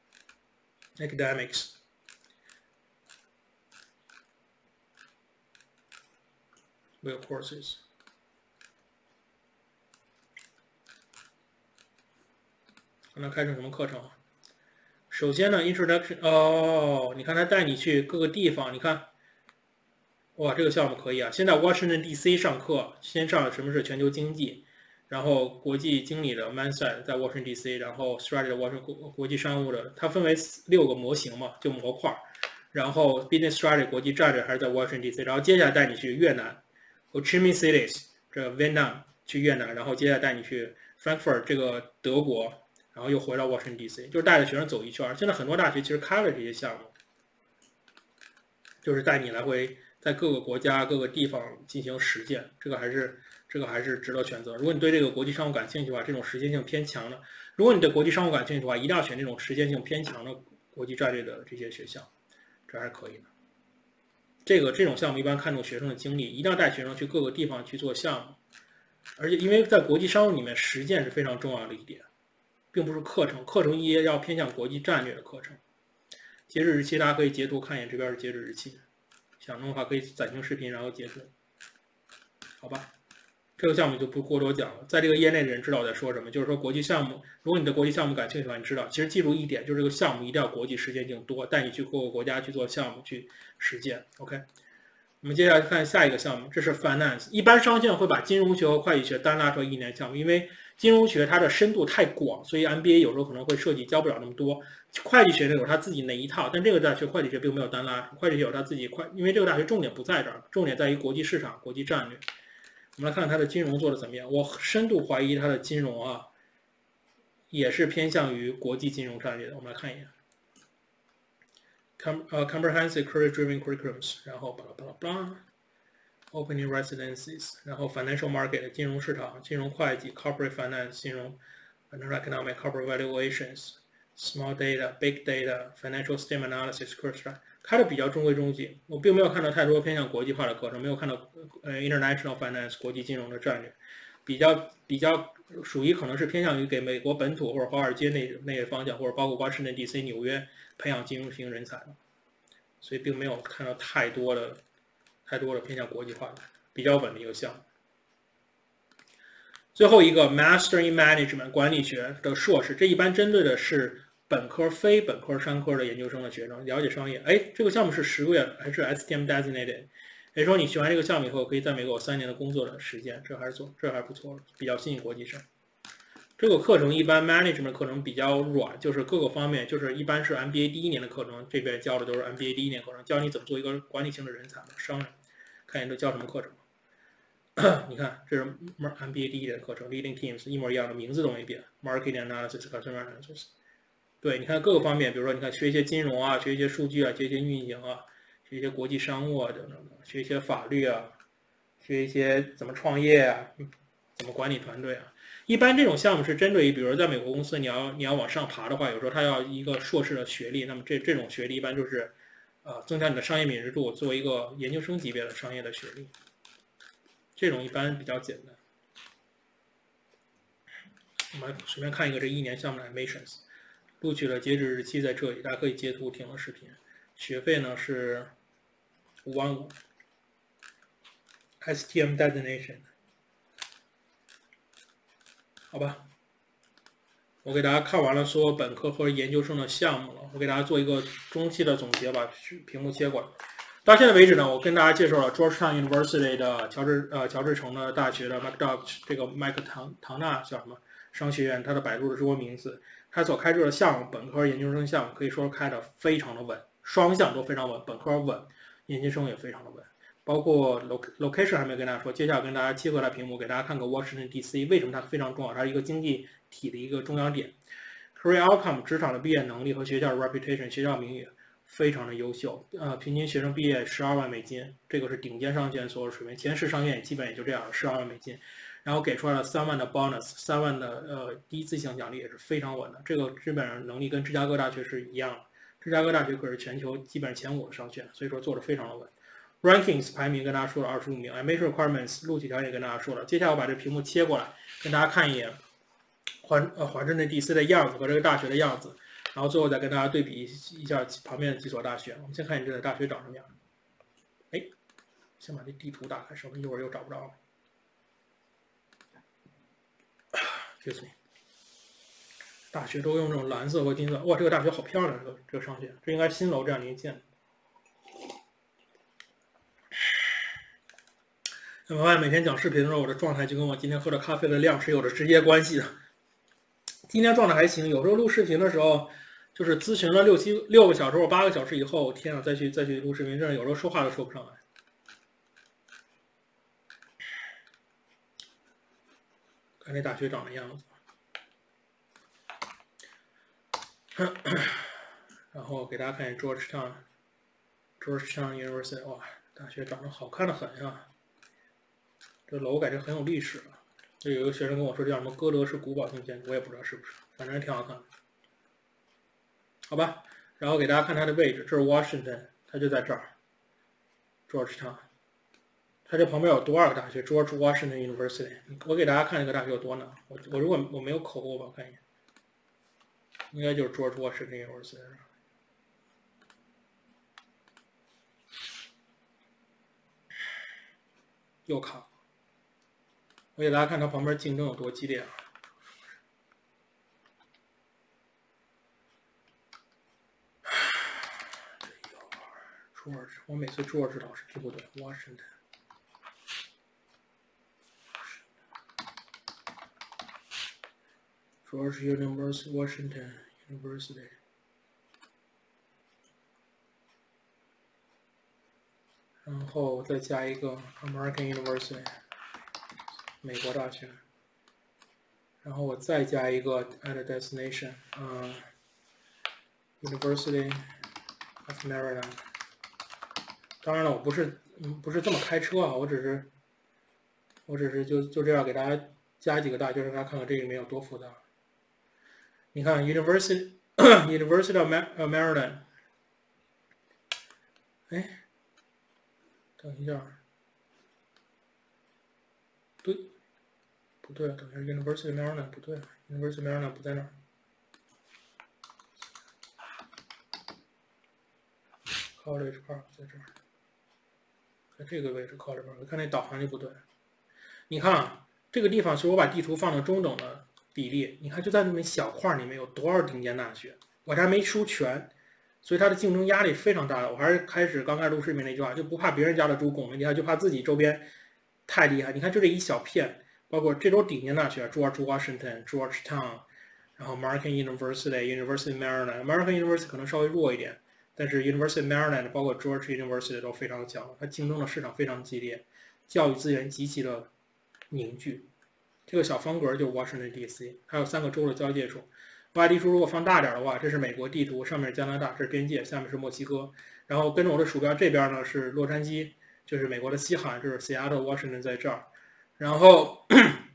Academics。Will courses， 看它开成什么课程？首先呢 ，Introduction， 哦，你看它带你去各个地方，你看，哇，这个项目可以啊！先在 Washington D C 上课，先上什么是全球经济，然后国际经理的 mindset 在 Washington D C， 然后 strategy 的 Washington 国际商务的，它分为六个模型嘛，就模块，然后 business strategy 国际战略还是在 Washington D C， 然后接下来带你去越南。Ho Chi Minh Cities 这个 Vietnam 去越南，然后接下来带你去 Frankfurt 这个德国，然后又回到 Washington D C， 就是带着学生走一圈。现在很多大学其实开了这些项目，就是带你来回在各个国家、各个地方进行实践，这个还是这个还是值得选择。如果你对这个国际商务感兴趣的话，这种实践性偏强的；如果你对国际商务感兴趣的话，一定要选这种实践性偏强的国际战略的这些学校，这还是可以的。这个这种项目一般看重学生的经历，一定要带学生去各个地方去做项目，而且因为在国际商务里面，实践是非常重要的一点，并不是课程，课程一些要偏向国际战略的课程。截止日期大家可以截图看一眼，这边是截止日期，想弄的话可以暂停视频然后截图，好吧？这个项目就不过多讲了，在这个业内的人知道我在说什么，就是说国际项目，如果你对国际项目感兴趣的话，你知道，其实记住一点，就是这个项目一定要国际实践性多，带你去各个国家去做项目去实践。OK， 我们接下来看下一个项目，这是 Finance。一般商学院会把金融学和会计学单拉出一年项目，因为金融学它的深度太广，所以 M B A 有时候可能会涉及教不了那么多。会计学有他自己那一套，但这个大学会计学并没有单拉，会计学有他自己快，因为这个大学重点不在这儿，重点在于国际市场、国际战略。我们来看它的金融做的怎么样，我深度怀疑它的金融啊，也是偏向于国际金融战略的。我们来看一眼。Com 呃 comprehensive career-driven curriculums， 然后巴拉巴拉巴拉 ，opening residencies， 然后 financial market 金融市场、金融会计 corporate finance 金融 financial economic corporate valuations。Small data, big data, financial statement analysis course 开的比较中规中矩，我并没有看到太多偏向国际化的课程，没有看到呃 international finance 国际金融的战略，比较比较属于可能是偏向于给美国本土或者华尔街那那个方向，或者包括华盛顿 D C、纽约培养金融型人才的，所以并没有看到太多的太多的偏向国际化的比较稳的一个项目。最后一个 Master in Management 管理学的硕士，这一般针对的是本科、非本科、商科的研究生的学生，了解商业。哎，这个项目是十个月，还是 S T M designated？ 也就是说，你学完这个项目以后，可以在美国有三年的工作的时间，这还是做，这还是不错的，比较吸引国际生。这个课程一般 Management 课程比较软，就是各个方面，就是一般是 M B A 第一年的课程，这边教的都是 M B A 第一年课程，教你怎么做一个管理型的人才商人。看一下都教什么课程。你看，这是 M B A 第一年的课程 ，Leading Teams 一模一样的，名字都没变 ，Marketing Analysis、Customer Analysis。对，你看各个方面，比如说你看学一些金融啊，学一些数据啊，学一些运营啊，学一些国际商务啊等等等，学一些法律啊，学一些怎么创业啊，怎么管理团队啊。一般这种项目是针对于，比如说在美国公司，你要你要往上爬的话，有时候他要一个硕士的学历，那么这这种学历一般就是，呃，增强你的商业敏锐度，作为一个研究生级别的商业的学历。这种一般比较简单。我们随便看一个这一年项目的 admissions， 录取的截止日期在这里，大家可以截图停了视频。学费呢是五万五 ，S T M designation， 好吧。我给大家看完了所有本科和研究生的项目了，我给大家做一个中期的总结，把屏幕切过来。到现在为止呢，我跟大家介绍了 Georgetown University 的乔治呃乔治城的大学的 McDougall 这个麦克唐唐纳叫什么商学院，它的百度的中文名字，它所开设的项目，本科研究生项目可以说开的非常的稳，双向都非常稳，本科稳，研究生也非常的稳。包括 location 还没跟大家说，接下来跟大家切回来屏幕，给大家看个 Washington D C 为什么它非常重要，它是一个经济体的一个中央点。Career outcome 职场的毕业能力和学校的 reputation 学校名誉。非常的优秀，呃，平均学生毕业十二万美金，这个是顶尖商学院所有水平，前十商学院基本也就这样，十二万美金，然后给出来了三万的 bonus， 三万的呃第一次性奖励也是非常稳的，这个基本上能力跟芝加哥大学是一样的，芝加哥大学可是全球基本上前五的商学院，所以说做的非常的稳。Rankings 排名跟大家说了二十五名 ，Admission Requirements 录取条件跟大家说了，接下来我把这屏幕切过来，跟大家看一眼华呃华盛顿 D C 的样子和这个大学的样子。然后最后再跟大家对比一下旁边的几所大学。我们先看你这个大学长什么样。哎，先把这地图打开，省得一会儿又找不着了。Excuse me。大学都用这种蓝色和金色，哇，这个大学好漂亮，这个这个商学院，这应该是新楼这样临建的。那么，每天讲视频的时候，我的状态就跟我今天喝的咖啡的量是有着直接关系的。今天状态还行，有时候录视频的时候。就是咨询了六七六个小时或八个小时以后，天啊，再去再去录视频，真的有时候说话都说不上来。看这大学长的样子，然后给大家看一下 Georgetown Georgetown University， 哇，大学长得好看的很呀。这楼感觉很有历史了。这有一个学生跟我说，这叫什么哥德式古堡性建筑，我也不知道是不是，反正挺好看的。好吧，然后给大家看它的位置，这是 Washington， 它就在这儿 ，Georgetown， 它这旁边有多少个大学 ？George Washington University， 我给大家看这个大学有多难。我我如果我没有口误吧，我看一眼，应该就是 George Washington University。又卡了，我给大家看它旁边竞争有多激烈啊！George， 我每次 George 老是记不对 ，Washington。 George University Washington University， 然后再加一个 American University 美国大学，然后我再加一个 at destination， 嗯、uh, ，University of Maryland。当然了，我不是不是这么开车啊，我只是我只是就就这样给大家加几个大，就让大家看看这里面有多复杂。你看 University University of Maryland， 哎，等一下，对，不对啊，等一下 University of Maryland 不对 ，University of Maryland 不在那儿。College Park 在这儿，在这个位置 College Park， 看那导航就不对。你看啊，这个地方是我把地图放到中等的比例，你看就在那么小块里面有多少顶尖大学，我这还没输全，所以它的竞争压力非常大的。我还是开始刚开始录视频那句话，就不怕别人家的猪拱了，你看就怕自己周边太厉害。你看就这一小片，包括这都是顶尖大学 ，George Washington、Georgetown， 然后 American University、University of Maryland，American University 可能稍微弱一点。但是 University of Maryland 包括 George University 都非常强，它竞争的市场非常激烈，教育资源极其的凝聚。这个小方格就是 Washington D C， 还有三个州的交界处。我把地图如果放大点的话，这是美国地图，上面是加拿大，这是边界，下面是墨西哥。然后跟着我的鼠标这边呢是洛杉矶，就是美国的西海岸，这是 Seattle、Washington 在这儿，然后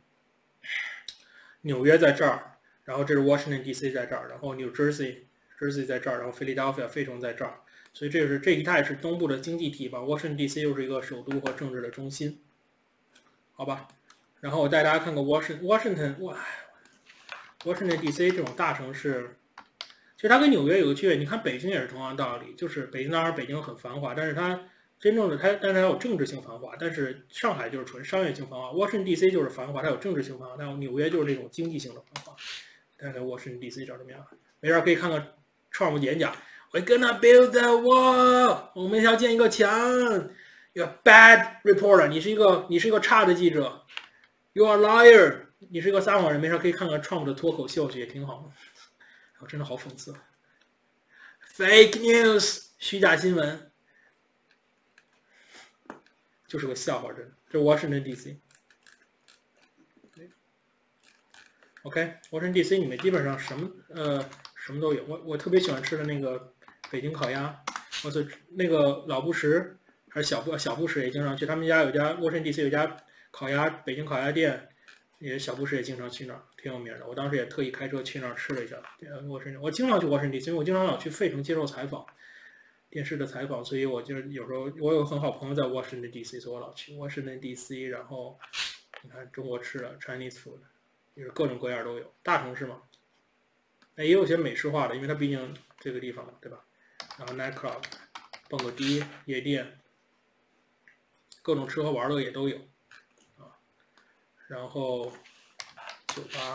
纽约在这儿，然后这是 Washington D C 在这儿，然后 New Jersey。Jersey 在这儿，然后 Philadelphia 费城在这儿，所以这是这一带是东部的经济体吧。Washington D C 又是一个首都和政治的中心，好吧？然后我带大家看个 Washington Washington 哇 ，Washington D C 这种大城市，其实它跟纽约有个区别。你看北京也是同样道理，就是北京当然北京很繁华，但是它真正的它，但是它有政治性繁华。但是上海就是纯商业性繁华 ，Washington D C 就是繁华，它有政治性繁华，但纽约就是那种经济性的繁华。看看 Washington D C 长什么样，没事可以看看。Trump 演讲 ，We're gonna build a wall， 我们要建一个墙。You're a bad reporter， 你是一个你是一个差的记者。You're a liar， 你是一个撒谎人。没事可以看看 Trump 的脱口秀，也挺好的。我真的好讽刺。Fake news， 虚假新闻，就是个笑话，真的。这 Washington D C。OK，Washington D C 里面基本上什么呃。什么都有，我我特别喜欢吃的那个北京烤鸭，我是那个老布什还是小布小布什也经常去，他们家有家 Washington D C 有家烤鸭，北京烤鸭店，也小布什也经常去那儿，挺有名的。我当时也特意开车去那儿吃了一下。我是我经常去 Washington D C， 因为我经常老去费城接受采访，电视的采访，所以我就有时候我有很好朋友在 Washington D C， 所以我老去 Washington D C， 然后你看中国吃的 Chinese food， 就是各种各样都有，大城市嘛。也有些美式化的，因为它毕竟这个地方嘛，对吧？然后 nightclub， 蹦个迪、夜店，各种吃喝玩乐也都有啊。然后酒吧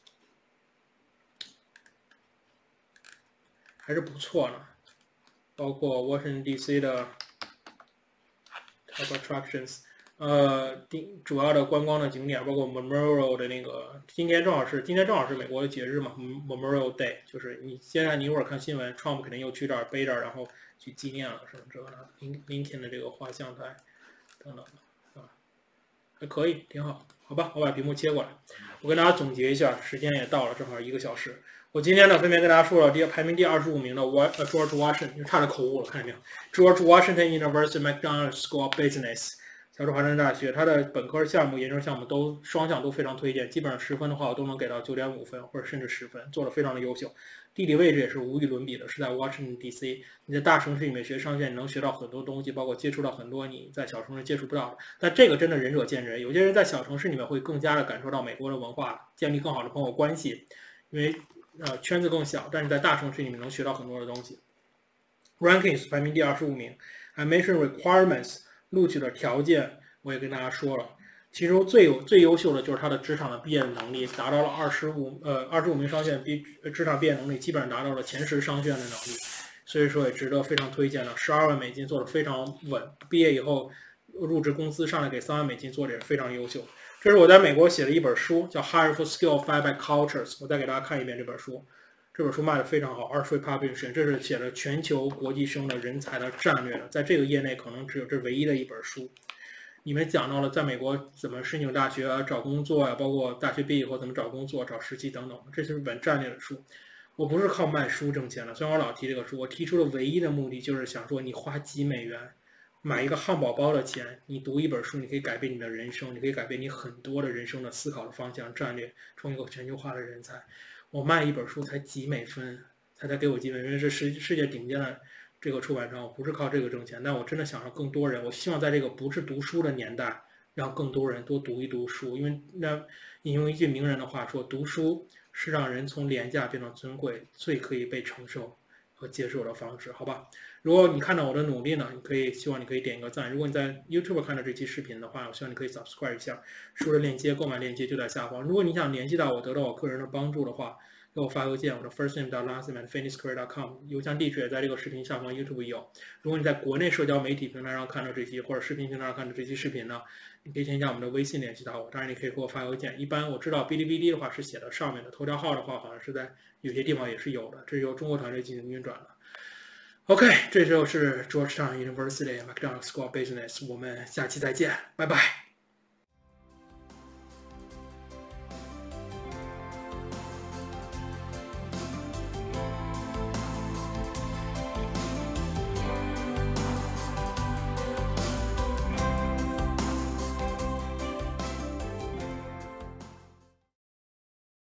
还是不错的，包括 Washington D C 的 top attractions。呃，主要的观光的景点包括 Memorial 的那个，今天正好是今天正好是美国的节日嘛 ，Memorial Day， 就是你现在你一会儿看新闻 ，Trump 肯定又去这儿背这儿，然后去纪念了什么这个的 ，Lincoln 的这个画像台等等的啊，还可以，挺好，好吧，我把屏幕切过来，我跟大家总结一下，时间也到了，正好一个小时。我今天呢，分别跟大家说了第排名第二十五名的 George Washington， 就差点口误了，看见没有 ？George Washington University McDonald School of Business。加州华盛顿大学，它的本科项目、研究项目都双项都非常推荐，基本上十分的话，我都能给到九点五分或者甚至十分，做得非常的优秀。地理位置也是无与伦比的，是在 Washington D C。你在大城市里面学商学，你能学到很多东西，包括接触到很多你在小城市接触不到的。但这个真的仁者见仁，有些人在小城市里面会更加的感受到美国的文化，建立更好的朋友关系，因为呃圈子更小，但是在大城市里面能学到很多的东西。Rankings 排名第二十五名 ，Admission Requirements。录取的条件我也跟大家说了，其中最有最优秀的就是他的职场的毕业能力达到了二十五呃二十五名商学院毕职场毕业能力基本上达到了前十商学院的能力，所以说也值得非常推荐的。十二万美金做的非常稳，毕业以后入职工资上来给三万美金做的也非常优秀。 这是我在美国写的一本书，叫《Hire for Skill Five by Cultures》。我再给大家看一遍这本书。这本书卖的非常好 ，Archway Publishing， 这是写了全球国际生的人才的战略的，在这个业内可能只有这唯一的一本书。里面讲到了在美国怎么申请大学啊、找工作啊，包括大学毕业后怎么找工作、找实习等等，这是本战略的书。我不是靠卖书挣钱的，虽然我老提这个书，我提出的唯一的目的就是想说，你花几美元买一个汉堡包的钱，你读一本书，你可以改变你的人生，你可以改变你很多的人生的思考的方向、战略，成为一个全球化的人才。我卖一本书才几美分，才才给我几美分，是世世界顶尖的这个出版商，我不是靠这个挣钱，但我真的想让更多人，我希望在这个不是读书的年代，让更多人多读一读书，因为那引用一句名人的话说，读书是让人从廉价变成尊贵最可以被承受和接受的方式，好吧？如果你看到我的努力呢，你可以希望你可以点一个赞。如果你在 YouTube 看到这期视频的话，我希望你可以 subscribe 一下。书的链接、购买链接就在下方。如果你想联系到我，得到我个人的帮助的话，给我发邮件，我的 first name dot last name at fitness career dot com， 邮箱地址也在这个视频下方 YouTube 有。如果你在国内社交媒体平台上看到这期，或者视频平台上看到这期视频呢，你可以添加我们的微信联系到我。当然，你可以给我发邮件。一般我知道哔哩哔哩的话是写到上面的，头条号的话好像是在有些地方也是有的，这是由中国团队进行运转的。OK， 这就是 Georgetown University McDonald School of Business， 我们下期再见，拜拜。